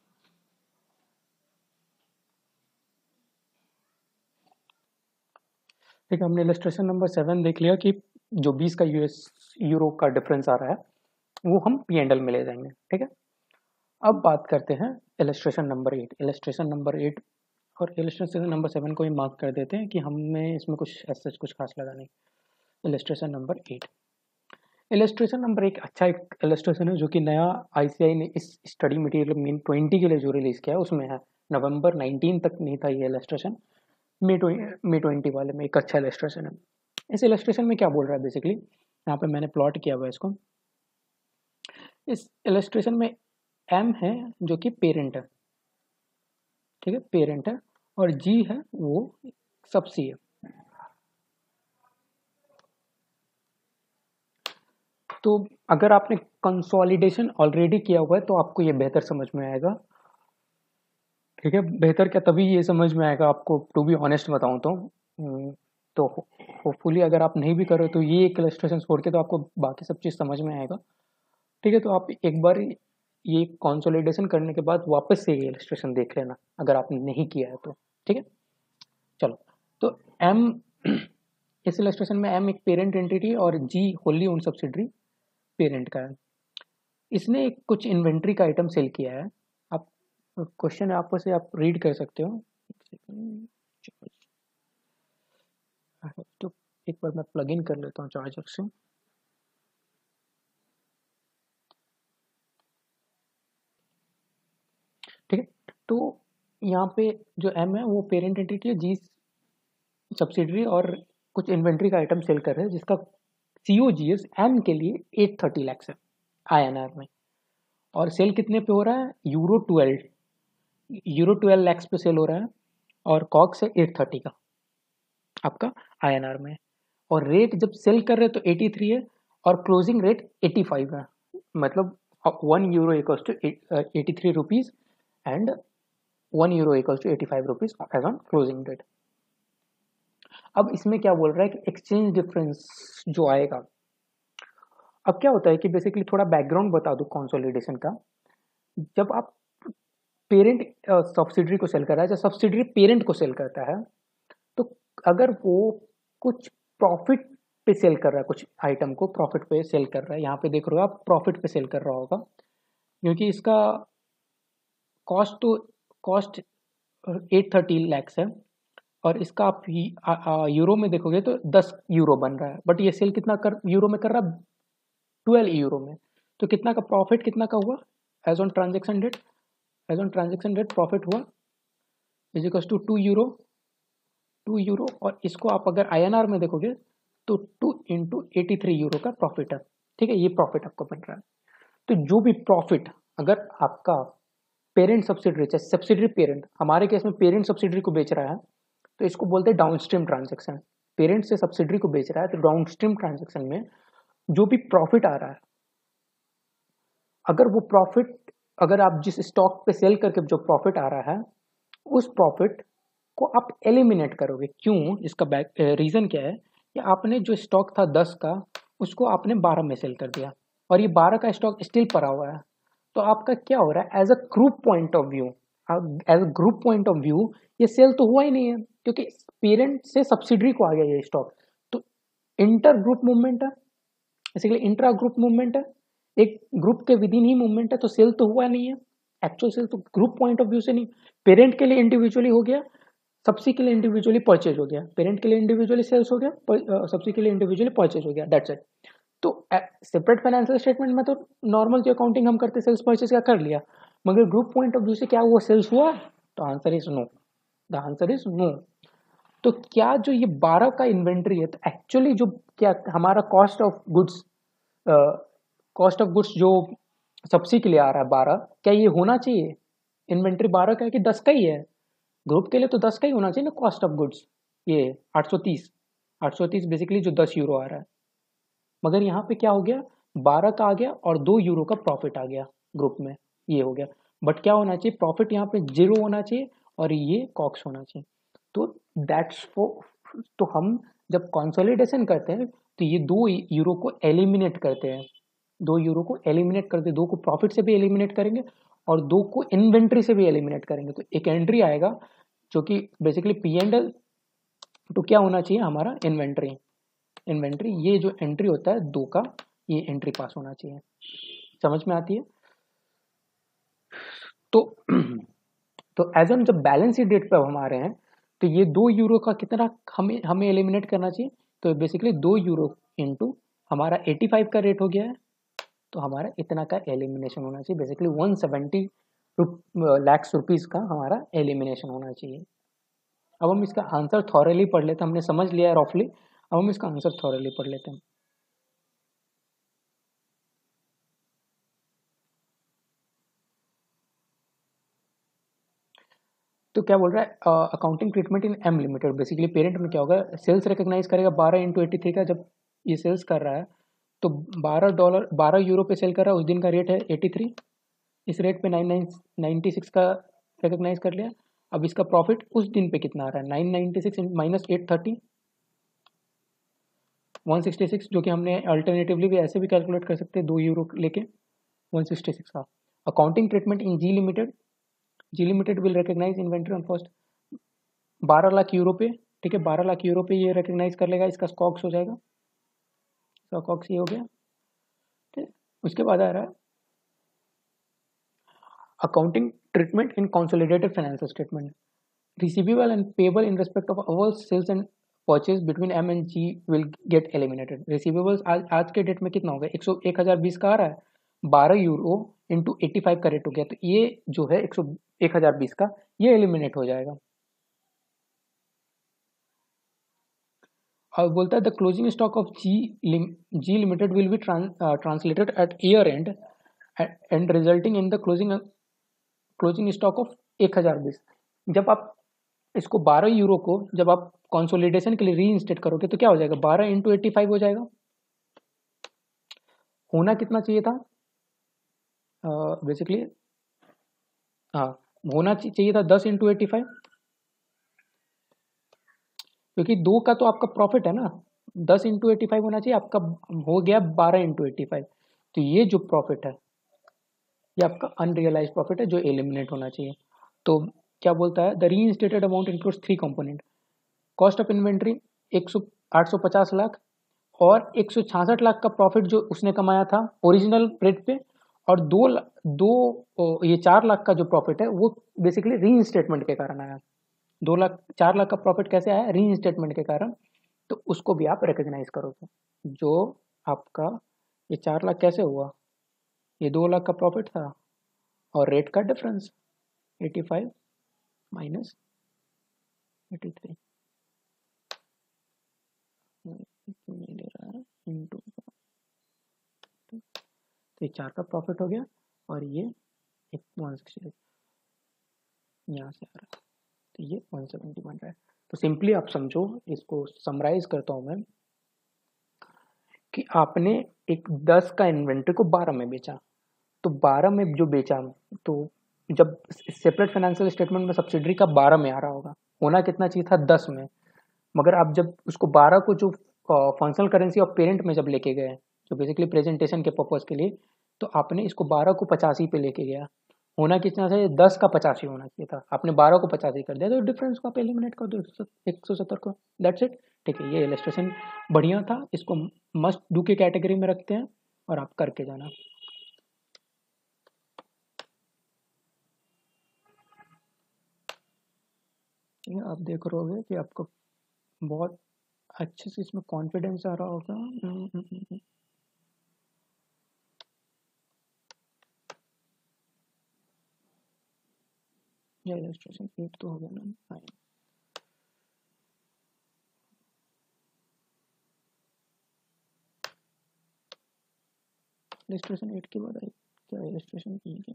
ठीक है, हमने इलस्ट्रेशन नंबर सेवन देख लिया कि जो बीस का यूएस यूरो का डिफरेंस आ रहा है वो हम पी एंड एल में ले जाएंगे. ठीक है, अब बात करते हैं illustration number eight. Illustration number eight और इलस्ट्रेशन नंबर सेवन को ही मार्क कर देते हैं कि हमने इसमें कुछ ऐसा कुछ खास लगा नहीं. Illustration number eight. Illustration number एक अच्छा एक इलस्ट्रेशन है जो कि नया आईसीआई ने इस स्टडी मटेरियल मीन ट्वेंटी के लिए जो रिलीज किया है उसमें है. नवंबर नाइनटीन तक नहीं था ये इलस्ट्रेशन, मे मे ट्वेंटी वाले में एक अच्छा इलस्ट्रेशन है. इस इलस्ट्रेशन में क्या बोल रहा है? बेसिकली यहाँ पे मैंने प्लॉट किया हुआ है इसको. इस इलस्ट्रेशन में एम है जो कि पेरेंट है. ठीक है, पेरेंट है और जी है वो सबसी है. तो अगर आपने कंसोलिडेशन ऑलरेडी किया हुआ है तो आपको ये बेहतर समझ में आएगा. ठीक है, बेहतर क्या तभी ये समझ में आएगा आपको. टू बी ऑनेस्ट बताऊं तो तो होपफुली अगर आप नहीं भी करो तो ये एक इलस्ट्रेशन छोड़ के तो आपको बाकी सब चीज़ समझ में आएगा. ठीक है, तो आप एक बार ये कंसोलिडेशन करने के बाद वापस से ये इलस्ट्रेशन देख लेना अगर आपने नहीं किया है तो. ठीक है, चलो. तो एम इस इलस्ट्रेशन में एम एक पेरेंट एंटिटी और G wholly owned subsidiary parent का है। इसने एक कुछ इन्वेंट्री का आइटम सेल किया है। आप क्वेश्चन आपको से आप रीड कर सकते हो। तो एक बार मैं प्लग इन कर लेता हूँ चार्जर से। ठीक है, तो यहाँ पे जो एम है वो पेरेंट एंटिटी है, जी सब्सिडरी और कुछ इन्वेंट्री का आइटम सेल कर रहे हैं जिसका सीओजीएस एम के लिए एट थर्टी लैक्स है आईएनआर में, और सेल कितने पे हो रहा है, euro twelve euro twelve lakhs पे सेल हो रहा है, और कॉक्स है एट थर्टी का आपका आईएनआर में, और रेट जब सेल कर रहे हैं तो एटी थ्री है और क्लोजिंग रेट एटी फाइव है, मतलब one euro equals to eighty three rupees and one euro equals to eighty five rupees as on closing rate. अब इसमें क्या बोल रहा है कि एक्सचेंज डिफरेंस जो आएगा, अब क्या होता है कि बेसिकली थोड़ा बैकग्राउंड बता दूं कंसोलिडेशन का। जब आप पेरेंट सब्सिडरी को सेल कर रहा है, जब सब्सिडरी पेरेंट को सेल करता है, तो अगर वो कुछ प्रॉफिट पे सेल कर रहा है, कुछ आइटम को प्रॉफिट पे सेल कर रहा है, यहाँ पे देख रहे हो आप प्रॉफिट पे सेल कर रहा होगा, क्योंकि इसका कॉस्ट तो कॉस्ट एट थर्टी लैक्स है और इसका आप आ, आ, यूरो में देखोगे तो दस यूरो बन रहा है, बट ये सेल कितना कर यूरो में कर रहा है, ट्वेल्व यूरो में। तो कितना का प्रॉफिट कितना का हुआ as on transaction date, as on transaction date profit हुआ is equals to two euro two euro, और इसको आप अगर आईएनआर में देखोगे तो two into eighty three euro का प्रॉफिट है। ठीक है, ये प्रॉफिट आपको बन रहा है। तो जो भी प्रॉफिट अगर आपका पेरेंट सब्सिडरी, चाहे सब्सिडरी पेरेंट, हमारे केस में पेरेंट सब्सिडरी को बेच रहा है तो इसको बोलते हैं डाउनस्ट्रीम ट्रांजेक्शन। पेरेंट से सब्सिडरी को बेच रहा है तो डाउनस्ट्रीम ट्रांजेक्शन में जो भी प्रॉफिट आ रहा है, अगर वो प्रॉफिट, अगर आप जिस स्टॉक पे सेल करके जो प्रॉफिट आ रहा है उस प्रॉफिट को आप एलिमिनेट करोगे। क्यों, इसका बैक रीजन क्या है कि आपने जो स्टॉक था दस का उसको आपने बारह में सेल कर दिया और ये बारह का स्टॉक स्टिल पड़ा हुआ है, तो आपका क्या हो रहा है, as a group point of view, as a group point of view ये सेल तो हुआ ही नहीं है क्योंकि पेरेंट से सब्सिडरी को आ गया ये स्टॉक। तो इंटर ग्रुप मूवमेंट है, बेसिकली इंट्रा ग्रुप मूवमेंट है, एक ग्रुप के विदिन ही मूवमेंट है, तो सेल तो हुआ नहीं है। एक्चुअल सेल तो ग्रुप पॉइंट ऑफ व्यू से नहीं, पेरेंट के लिए इंडिविजुअली हो गया, सब्सी के लिए इंडिविजुअली परचेज हो गया, पेरेंट के लिए इंडिविजुअली सेल्स हो गया, सब्सी के लिए इंडिविजुअली परचेज हो गया, दैट्स इट। तो सेपरेट फाइनेंशियल स्टेटमेंट में तो नॉर्मल जो अकाउंटिंग हम करते सेल्स परचेज का कर लिया, मगर ग्रुप पॉइंट ऑफ व्यू से क्या वो सेल्स हुआ, तो answer is no, the answer is no. तो क्या जो ये बारह का इन्वेंट्री है, तो एक्चुअली जो क्या हमारा cost of goods, cost of goods जो सब्सी के लिए आ रहा है बारह, क्या ये होना चाहिए, इन्वेंट्री बारह का है कि दस का ही है, ग्रुप के लिए तो दस का ही होना चाहिए ना कॉस्ट ऑफ गुड्स, ये आठ सौ तीस आठ सौ तीस बेसिकली जो दस यूरो आ रहा है, मगर यहाँ पे क्या हो गया, बारह का आ गया और दो यूरो का प्रॉफिट आ गया ग्रुप में, ये हो गया। बट क्या होना चाहिए, प्रॉफिट यहाँ पे जीरो होना चाहिए और ये कॉक्स होना चाहिए। तो दैट्स फॉर, तो हम जब कंसोलिडेशन करते हैं तो ये दो यूरो को एलिमिनेट करते हैं, दो यूरो को एलिमिनेट करते हैं, दो को प्रॉफिट से भी एलिमिनेट करेंगे और दो को इन्वेंट्री से भी एलिमिनेट करेंगे। तो एक एंट्री आएगा जो कि बेसिकली पी एंड एल, तो क्या होना चाहिए हमारा, इन्वेंट्री, इन्वेंट्री ये जो एंट्री होता है दो का, ये एंट्री पास होना चाहिए। समझ में आती है? तो तो एज ऑन जब बैलेंस शीट डेट पर हम आ रहे हैं तो ये दो यूरो का कितना हमें हमें एलिमिनेट करना चाहिए, तो बेसिकली दो यूरो इंटू हमारा एटी फाइव का रेट हो गया है, तो हमारा इतना का एलिमिनेशन होना चाहिए, basically one seventy lakhs rupees का हमारा एलिमिनेशन होना चाहिए। अब हम इसका आंसर थॉरली पढ़ लेते हैं, हमने समझ लिया है रफली, अब हम इसका आंसर थॉरली पढ़ लेते हैं। तो क्या बोल रहा है, accounting treatment in M Limited, basically parent में क्या होगा, सेल्स रिकॉग्नाइज करेगा बारह इंटू एट्टी थ्री का, जब ये सेल्स कर रहा है तो बारह डॉलर बारह यूरो पे सेल कर रहा है, उस दिन का रेट है एटी थ्री, इस रेट पे नाइन नाइन नाइन्टी सिक्स का रिकॉग्नाइज कर लिया। अब इसका प्रॉफिट उस दिन पे कितना आ रहा है, nine ninety six minus eight thirty, one sixty six, जो कि हमने अल्टरनेटिवली भी ऐसे भी कैलकुलेट कर सकते हैं, दो यूरो लेके वन सिक्सटी सिक्स का। Accounting treatment in G Limited, G limited will recognise inventory on first, बारह लाख यूरो पे ठीक है, बारह लाख यूरो पे ये रिकग्नाइज कर लेगा, इसका स्कॉक्स हो जाएगा, स्कॉक्स ये हो गया। ठीक है, उसके बाद आ रहा है accounting treatment in consolidated financial statement. Receivable and payable in respect of our sales and purchase between M and G will get eliminated. Receivables आज आज के डेट में कितना हो गया, एक सौ एक हजार बीस का आ रहा है, बारह यूरो इंटू एट्टी फाइव का रेट हो गया, तो ये जो है एक सौ एक हजार बीस का ये एलिमिनेट हो जाएगा। और बोलता है the closing stock of G G limited will be translated at year end and resulting in the closing closing stock of एक हजार बीस। जब आप इसको बारह यूरो को जब आप कंसोलिडेशन के लिए रीइंस्टेट करोगे तो क्या हो जाएगा, बारह इंटू एट्टी फाइव हो जाएगा। होना कितना चाहिए था बेसिकली, हाँ होना चाहिए था दस इंटू एट्टी फाइव, क्योंकि दो का तो आपका प्रॉफिट है ना, दस इंटू एट्टी फाइव होना चाहिए, आपका हो गया बारह इंटू एट्टी फाइव। तो ये जो प्रॉफिट है ये आपका अनरियलाइज प्रॉफिट है जो एलिमिनेट होना चाहिए। तो क्या बोलता है, the reinstated amount includes three component, cost of inventory एक सौ आठ सौ पचास लाख और एक सौ छियासठ लाख का प्रॉफिट जो उसने कमाया था ओरिजिनल रेट पे, और दो दो ये चार लाख का जो प्रॉफिट है वो बेसिकली रीइंस्टेटमेंट के कारण आया। दो लाख चार लाख का प्रॉफिट कैसे आया, रीइंस्टेटमेंट के कारण, तो उसको भी आप रिकॉग्नाइज करोगे। जो आपका ये चार लाख कैसे हुआ, ये दो लाख का प्रॉफिट था और रेट का difference eighty five minus eighty three ले रहा है इंटू, तो ये चार का प्रॉफिट हो गया और ये एक वन सिक्सटी यहाँ से आ रहा है, तो ये वन सेवेंटी बन रहा है। तो सिंपली आप समझो, इसको समराइज करता हूँ मैं, कि आपने एक दस का इन्वेंट्री को बारह में बेचा, तो बारह में जो बेचा, तो जब सेपरेट फाइनेंशियल स्टेटमेंट में सब्सिडरी का बारह में आ रहा होगा, होना कितना चाहिए था दस में, मगर आप जब उसको बारह को जो फंक्शनल करेंसी ऑफ पेरेंट में जब लेके गए, जो बेसिकली प्रेजेंटेशन के पर्पज के लिए, तो आपने इसको बारह को पचासी पे लेके गया, होना कितना चाहिए, दस का पचासी होना चाहिए था, आपने बारह को पचासी कर दिया, तो डिफरेंस को आप एलिमिनेट कर दो एक सौ सत्तर को, दैट्स इट। ठीक है, ये इलस्ट्रेशन बढ़िया था, इसको मस्ट डू के कैटेगरी में रखते हैं और आप करके जाना। आप देख रहोगे कि आपको बहुत अच्छे से इसमें कॉन्फिडेंस आ रहा होगा। या इलस्ट्रेशन एट तो हो गया ना, फाइन। इलस्ट्रेशन एट के बाद आई क्या, इलस्ट्रेशन की क्या,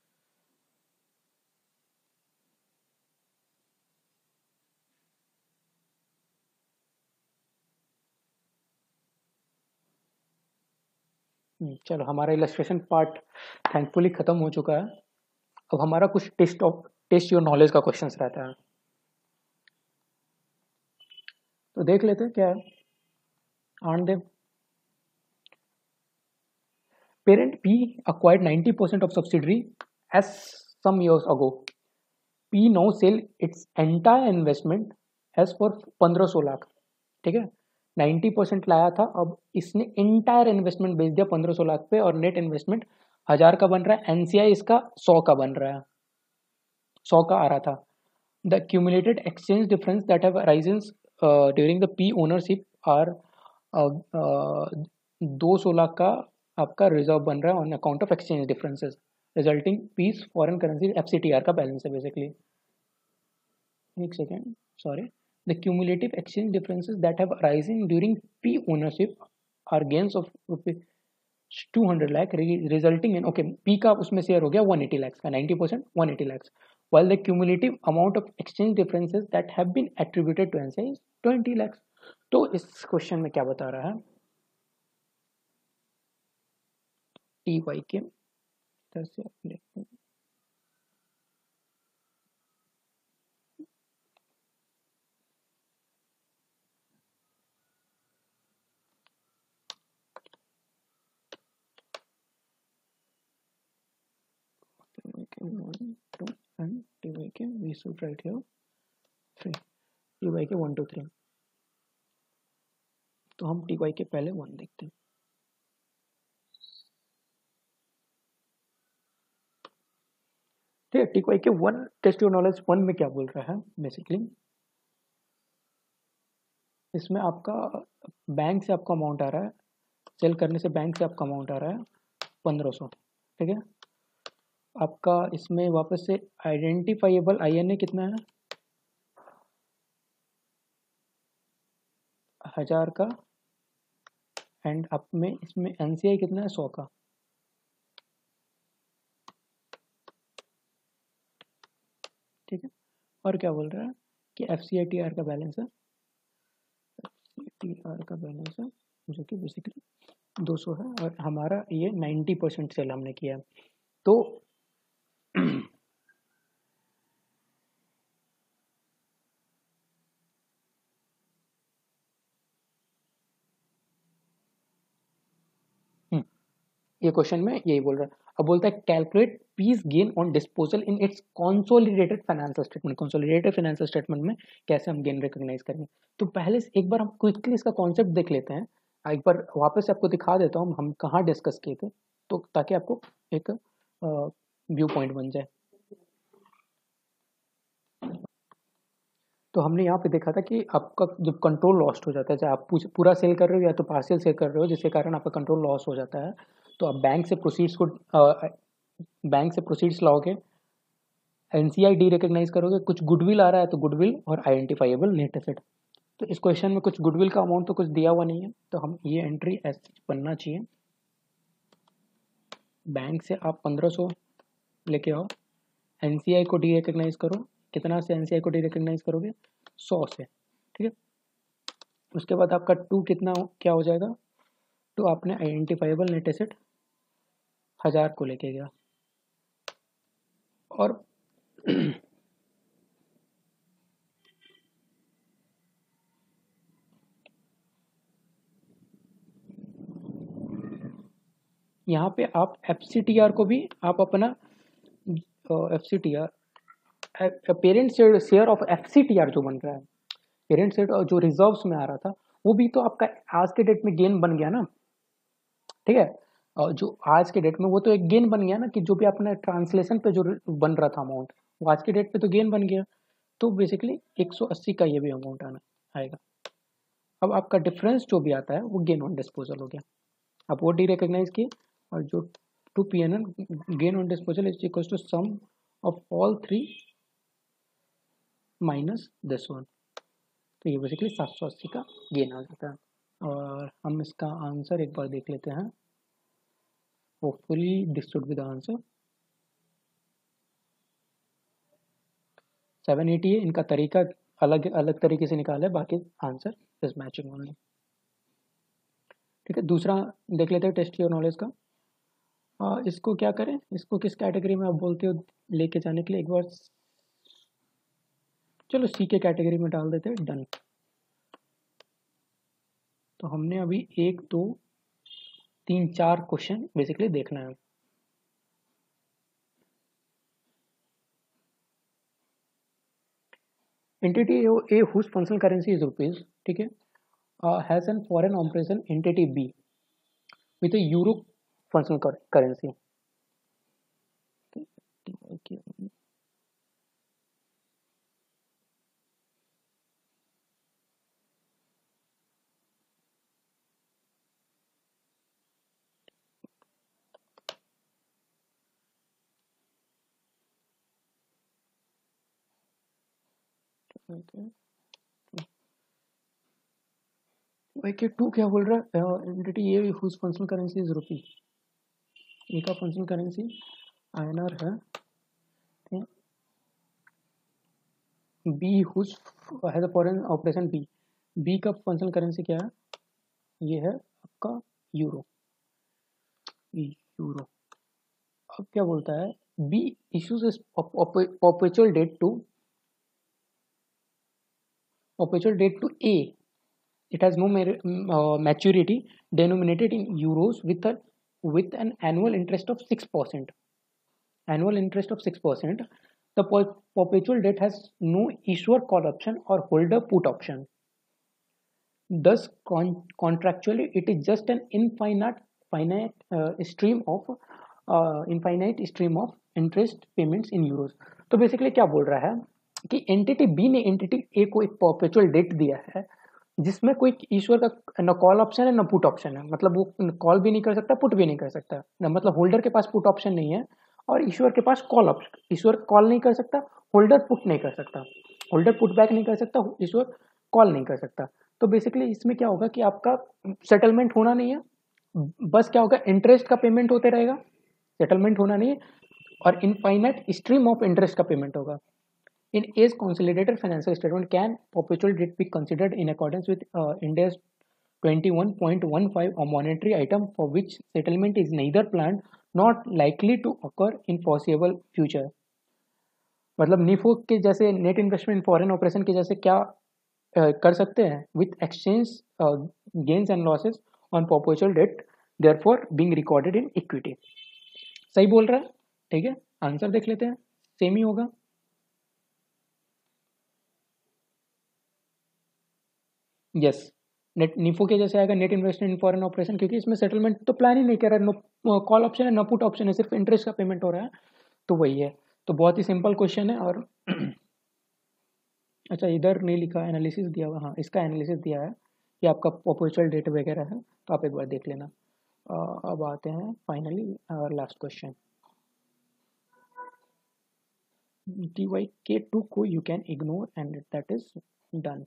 चलो हमारा इलस्ट्रेशन पार्ट थैंकफुली खत्म हो चुका है। अब हमारा कुछ test of test your knowledge का क्वेश्चंस रहता है, तो देख लेते हैं क्या है। आन देव parent P acquired ninety percent of subsidiary as some years ago. P now sell its entire investment as for पंद्रह सौ लाख, ठीक है, नाइन्टी परसेंट लाया था, अब इसने इंटायर इन्वेस्टमेंट बेच दिया पंद्रह सौ लाख पे, और नेट इन्वेस्टमेंट हजार का बन रहा है, एनसीआई इसका सौ का बन रहा है, सौ का आ रहा था। The cumulated exchange difference that have arisen during the P ownership are दो सौ लाख का आपका रिजर्व बन रहा है on account of exchange differences resulting P's foreign currency FCTR का बैलेंस है बेसिकली। एक second, sorry, the cumulative exchange differences that have arising during P ownership are gains of two hundred lakh resulting in, okay, P का उसमें share हो गया one eighty lakh का, ninety percent one eighty lakh, while the cumulative amount of exchange differences that have been attributed to N C A I is twenty lakhs। तो इस question में क्या बता रहा है, T Y K इधर से देखते हैं, one, two, and T Y K we should write here three। T Y K one two three, तो हम टी वाई के पहले वन देखते हैं। ठीक है, T Y K one, test your knowledge one में क्या बोल रहा है बेसिकली, इसमें आपका बैंक से आपका अमाउंट आ रहा है, सेल करने से बैंक से आपका अमाउंट आ रहा है पंद्रह सौ। ठीक है, आपका इसमें वापस से आइडेंटिफाइएबल आई एन ए कितना है, हजार का, एंड आप में इसमें एन सी आई कितना है, सौ का। ठीक है, और क्या बोल रहा है कि F C I T R का बैलेंस है, टी आर का बैलेंस है जो कि बेसिकली दो सौ है, और हमारा ये नाइन्टी परसेंट सेल हमने किया है। तो ये क्वेश्चन में यही बोल रहा है। अब बोलता है calculate P's gain on disposal in its consolidated financial statement. Consolidated financial statement में कैसे हम गेन रिकॉग्नाइज करेंगे, तो पहले एक बार हम क्विकली इसका कॉन्सेप्ट देख लेते हैं। एक बार वापस आपको दिखा देता हूँ हम कहाँ डिस्कस किए थे, तो ताकि आपको एक व्यू पॉइंट बन जाए। तो हमने यहाँ पे देखा था कि आपका जब कंट्रोल लॉस्ट हो जाता है, चाहे आप पूरा सेल कर रहे हो या तो पार्शियल सेल कर रहे हो, जिसके कारण आपका कंट्रोल लॉस हो जाता है, तो आप बैंक से प्रोसीड्स को बैंक से प्रोसीड्स लाओगे, एनसीआई डी रिकॉग्नाइज करोगे, कुछ गुडविल आ रहा है तो गुडविल और आइडेंटिफाइबल नेट एसेट। तो इस क्वेश्चन में कुछ गुडविल का अमाउंट तो कुछ दिया हुआ नहीं है, तो हम ये एंट्री ऐसे बनना चाहिए, बैंक से आप पंद्रह सौ लेके आओ, एनसीआई को डी रिकॉग्नाइज करो, कितना से एनसीआई को डी रिकॉग्नाइज करोगे, सौ से। ठीक है, उसके बाद आपका टू कितना क्या हो जाएगा, तो आपने आइडेंटिफाइबल नेट एसेट हजार को लेके गया, और यहाँ पे आप एफ सी टी आर को भी आप अपना F C T R parent share of F C T R जो बन रहा है, पेरेंट शेयर जो रिजर्व्स में आ रहा था, वो भी तो आपका आज के डेट में गेन बन गया ना। ठीक है, और जो आज के डेट में वो तो एक गेन बन गया ना, कि जो भी आपने ट्रांसलेशन पे जो बन रहा था अमाउंट, वो आज के डेट पे तो गेन बन गया, तो बेसिकली एक सौ अस्सी का ये भी अमाउंट आना आएगा। अब आपका डिफरेंस जो भी आता है वो गेन ऑन डिस्पोजल हो गया, अब वो डी रिकॉग्नाइज किए, और जो to P N L gain on disposal is equal to sum of all three minus this one, तो ये बेसिकली सात सौ अस्सी का गेन आ जाता है। और हम इसका आंसर एक बार देख लेते हैं, hopefully this should be the answer. Seven eighty है, इनका तरीका अलग अलग तरीके से निकाला है, बाकी आंसर इज मैचिंग ओनली। ठीक है, दूसरा देख लेते हैं टेस्ट योर नॉलेज का। आ, इसको क्या करें, इसको किस कैटेगरी में आप बोलते हो लेके जाने के लिए, एक बार चलो सी के कैटेगरी में डाल देते हैं, डन। तो हमने अभी एक दो तीन चार क्वेश्चन बेसिकली देखना है। Entity A whose functional currency is rupees, ठीक है, has an foreign operation entity B with a euro functional currency. K two क्या बोल रहा है, entity A whose functional currency is rupee, A का फंक्शनल करेंसी आईएनआर है, B whose has a foreign operation B, B का functional currency क्या है, ये है आपका यूरो, यूरो। अब क्या बोलता है, B issues perpetual debt to perpetual debt to A. It has no uh, maturity, denominated in euros with a with an annual interest of six percent. Annual interest of six percent. The perpetual debt has no issuer call option or holder put option. Thus, con- contractually, it is just an infinite finite uh, stream of uh, infinite stream of interest payments in euros. तो basically क्या बोल रहा है कि entity B ने entity A को एक perpetual date दिया है जिसमें कोई ईश्वर का न कॉल ऑप्शन है न पुट ऑप्शन है, मतलब वो कॉल भी नहीं कर सकता पुट भी नहीं कर सकता न, मतलब होल्डर के पास पुट ऑप्शन नहीं है और ईश्वर के पास कॉल ऑप्शन, ईश्वर कॉल नहीं कर सकता, होल्डर पुट नहीं कर सकता, होल्डर पुट बैक नहीं कर सकता, ईश्वर कॉल नहीं कर सकता। तो बेसिकली इसमें क्या होगा कि आपका सेटलमेंट होना नहीं है, बस क्या होगा इंटरेस्ट का पेमेंट होते रहेगा, सेटलमेंट होना नहीं है और इनफाइनाइट स्ट्रीम ऑफ इंटरेस्ट का पेमेंट होगा। In A's consolidated financial statement, can perpetual debt be considered in accordance with uh, IND A S twenty-one point one five, a monetary item for which settlement is neither planned nor likely to occur in foreseeable future? मतलब NIFO के जैसे net investment in foreign operation के जैसे क्या uh, कर सकते हैं with exchange gains and losses on perpetual debt therefore being recorded in equity. सही बोल रहा है, ठीक है। आंसर देख लेते हैं, सेम ही होगा। यस, नेट निफो के जैसे आएगा net investment in foreign operation, क्योंकि इसमें सेटलमेंट तो प्लान ही नहीं कर रहा है, नो कॉल ऑप्शन है ना पुट ऑप्शन है, सिर्फ इंटरेस्ट का पेमेंट हो रहा है, तो वही है। तो बहुत ही सिंपल क्वेश्चन है। और अच्छा इधर नहीं लिखा एनालिसिस दिया हुआ, हाँ इसका एनालिसिस दिया है कि आपका परपेचुअल डेट वगैरह है, तो आप एक बार देख लेना। अ, अब आते हैं finally last question. T Y K two को you can ignore and that is done.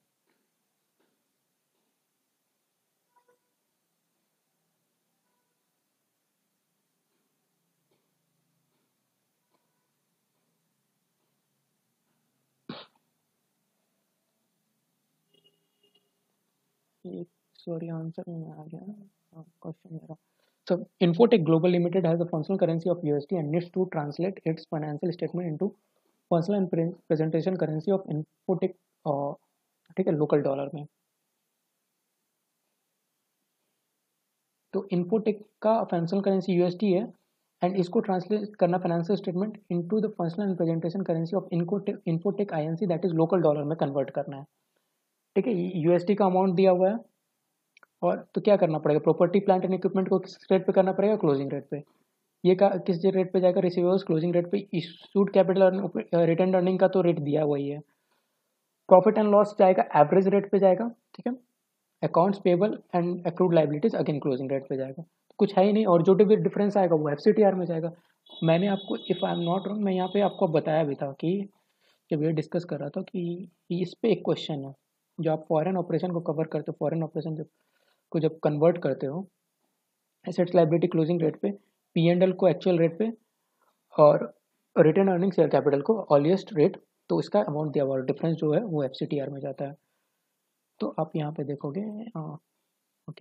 Sorry answer नहीं आ गया क्वेश्चन मेरा। So Infotech Global Limited has a functional currency of U S D and needs to translate its financial statement into functional and pre- presentation currency of Infotech, uh, ठीक है, local dollar में। तो Infotech का functional currency USD है and इसको translate करना financial statement into the functional and presentation currency of Infotech INC that is local dollar में convert करना है। ठीक है, यूएसडी का अमाउंट दिया हुआ है और तो क्या करना पड़ेगा, प्रॉपर्टी प्लांट एंड इक्विपमेंट को किस रेट पे करना पड़ेगा, क्लोजिंग रेट पे। ये का किस रेट पे जाएगा, रिसीवेबल्स क्लोजिंग रेट पे। इशूड कैपिटल रिटर्न अर्निंग का तो रेट दिया वही है। प्रॉफिट एंड लॉस जाएगा एवरेज रेट पे जाएगा, ठीक है। Accounts payable and accrued liabilities again closing rate पे जाएगा, कुछ है ही नहीं। और जो भी डिफरेंस आएगा वो एफसीटीआर में जाएगा। मैंने आपको if I am not wrong मैं यहाँ पे आपको बताया भी था कि जब ये डिस्कस कर रहा था कि इस पे एक क्वेश्चन है, जो आप फॉरेन ऑपरेशन को कवर करते हो, फॉरेन ऑपरेशन जब को जब कन्वर्ट करते हो एसेट्स लाइबिलिटी क्लोजिंग रेट पे, पी एंड एल को एक्चुअल रेट पे और रिटर्न अर्निंग शेयर कैपिटल को अर्लीस्ट रेट, तो इसका अमाउंट दिया हुआ डिफरेंस जो है वो एफसीटीआर में जाता है। तो आप यहाँ पे देखोगे ओके,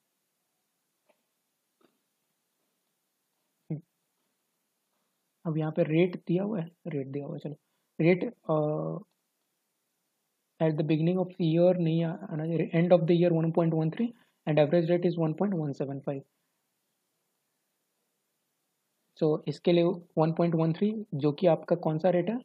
अब यहाँ पे रेट दिया हुआ है, रेट दिया हुआ है, चलो rate at the beginning of year नहीं आना, end of the year one point one three and average rate is one point one seven five. So इसके लिए वन पॉइंट वन थ्री जो कि आपका कौन सा रेट है,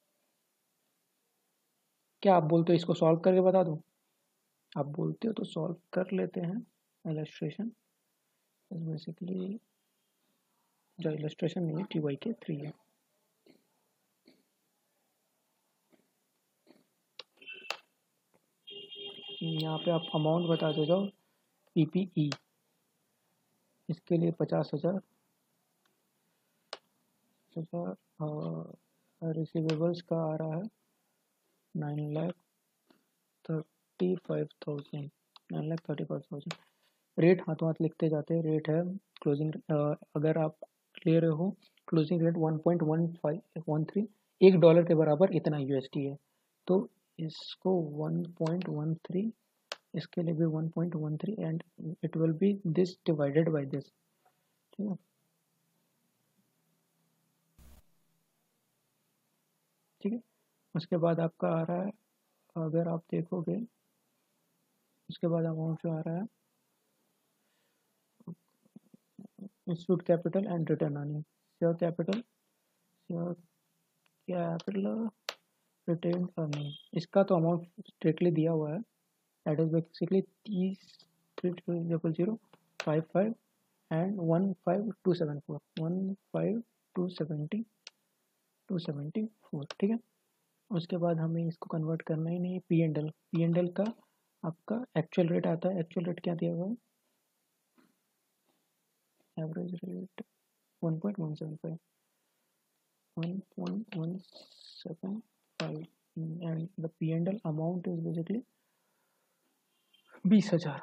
क्या आप बोलते हो इसको सॉल्व करके बता दूं? आप बोलते हो तो सॉल्व कर लेते हैं। इलस्ट्रेशन बेसिकली जो इलस्ट्रेशन नहीं है टी वाई के थ्री है। यहाँ पे आप अमाउंट बता दो जाओ, पीपीई इसके लिए पचास हज़ार हज़ार रिसीवेबल्स का आ रहा है nine lakh thirty five thousand nine lakh thirty five thousand. Rate हाथों हाथ लिखते जाते हैं, रेट है क्लोजिंग, अगर आप ले रहे हो closing rate one point one five one three, एक डॉलर के बराबर इतना यूएसडी है, तो इसको वन पॉइंट वन थ्री, इसके लिए भी one point one three and it will be this divided by this, ठीक है। ठीक है, उसके बाद आपका आ रहा है, अगर आप देखोगे उसके बाद अमाउंट जो आ रहा है institute capital and return earning, share capital share capital retain earning, इसका तो अमाउंट स्ट्रिक्टली दिया हुआ है, दैट इज बेसिकली तीस double zero five five and one five two seven four one five two seventy two seventy four ठीक है। उसके बाद हमें इसको कन्वर्ट करना ही नहीं, P and L P and L का आपका एक्चुअल रेट आता है, एक्चुअल रेट क्या दिया हुआ है, average rate one point one seven five one point one seven five and the P and L amount is basically बीस हजार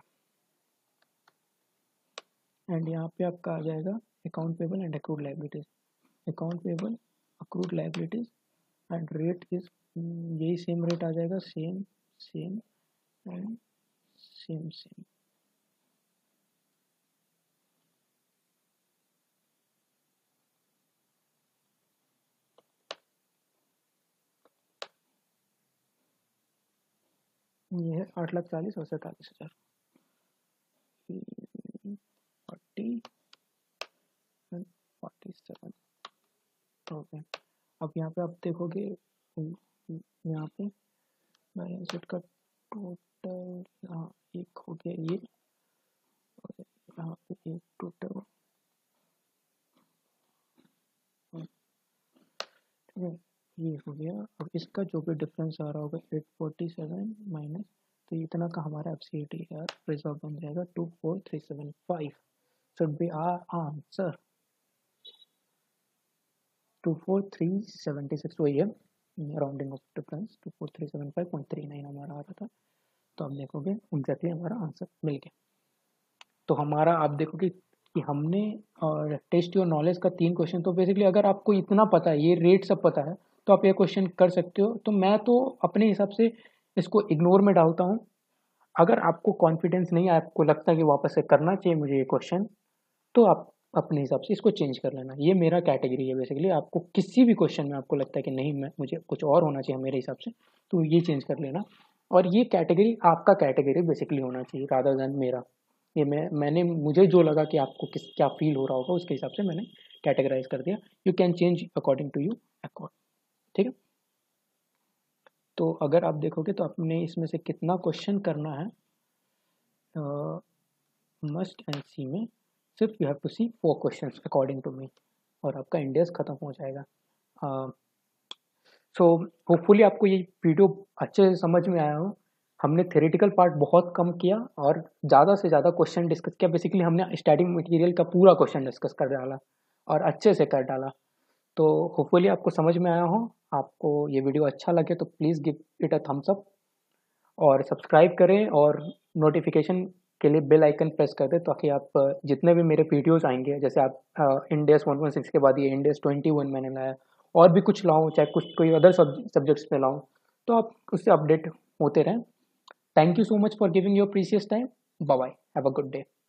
एंड यहाँ पे आपका आ जाएगा account payable and accrued liabilities, account payable accrued liabilities and rate is यही same rate आ जाएगा, same same and same same ये है आठ लाख चालीस और सैंतालीस हजार forty and forty seven okay. अब यहाँ पे आप देखोगे, यहाँ पे बैलेंस शीट का टोटल यहाँ एक हो गया ये, और यहाँ पे एक टोटल ठीक है ये हो गया। अब इसका जो भी डिफरेंस आ रहा होगा एट फोर्टी सेवन माइनस, तो इतना का हमारा F C A T R reserve बन जाएगा two four three seven five should be our answer two four three seventy six वही है, rounding off difference two four three seven five point three nine हमारा आ रहा था। तो आप देखोगे एग्जैक्टली हमारा आंसर मिल गया। तो हमारा आप देखोगे कि हमने और टेस्ट योर नॉलेज का तीन क्वेश्चन, तो बेसिकली अगर आपको इतना पता है, ये रेट सब पता है, तो आप ये क्वेश्चन कर सकते हो। तो मैं तो अपने हिसाब से इसको इग्नोर में डालता हूँ। अगर आपको कॉन्फिडेंस नहीं है, आपको लगता है कि वापस से करना चाहिए मुझे ये क्वेश्चन, तो आप अपने हिसाब से इसको चेंज कर लेना। ये मेरा कैटेगरी है बेसिकली, आपको किसी भी क्वेश्चन में आपको लगता है कि नहीं मैं मुझे कुछ और होना चाहिए मेरे हिसाब से, तो ये चेंज कर लेना। और ये कैटेगरी आपका कैटेगरी बेसिकली होना चाहिए रादर देन मेरा। ये मैं मैंने मुझे जो लगा कि आपको किस क्या फील हो रहा होगा उसके हिसाब से मैंने कैटेगराइज कर दिया। You can change according to you accord, ठीक है। तो अगर आप देखोगे तो आपने इसमें से कितना क्वेश्चन करना है, मस्ट एंड सी में सिर्फ you have to see four questions according to me, और आपका इंडेक्स खत्म हो जाएगा। सो होपफुली आपको ये वीडियो अच्छे से समझ में आया हो। हमने थ्योरेटिकल पार्ट बहुत कम किया और ज़्यादा से ज़्यादा क्वेश्चन डिस्कस किया। बेसिकली हमने स्टार्टिंग मटेरियल का पूरा क्वेश्चन डिस्कस कर डाला और अच्छे से कर डाला। तो होपफुली आपको समझ में आया हो। आपको ये वीडियो अच्छा लगे तो please give it a thumbs up और सब्सक्राइब करें और नोटिफिकेशन के लिए बेल आइकन प्रेस कर दें, ताकि आप जितने भी मेरे वीडियोस आएंगे, जैसे आप Ind A S one point six के बाद ये Ind A S twenty one मैंने लाया, और भी कुछ लाऊं, चाहे कुछ कोई अदर सब्जेक्ट्स पे लाऊं, तो आप उससे अपडेट होते रहें। Thank you so much for giving your precious time. Bye bye, have a good day.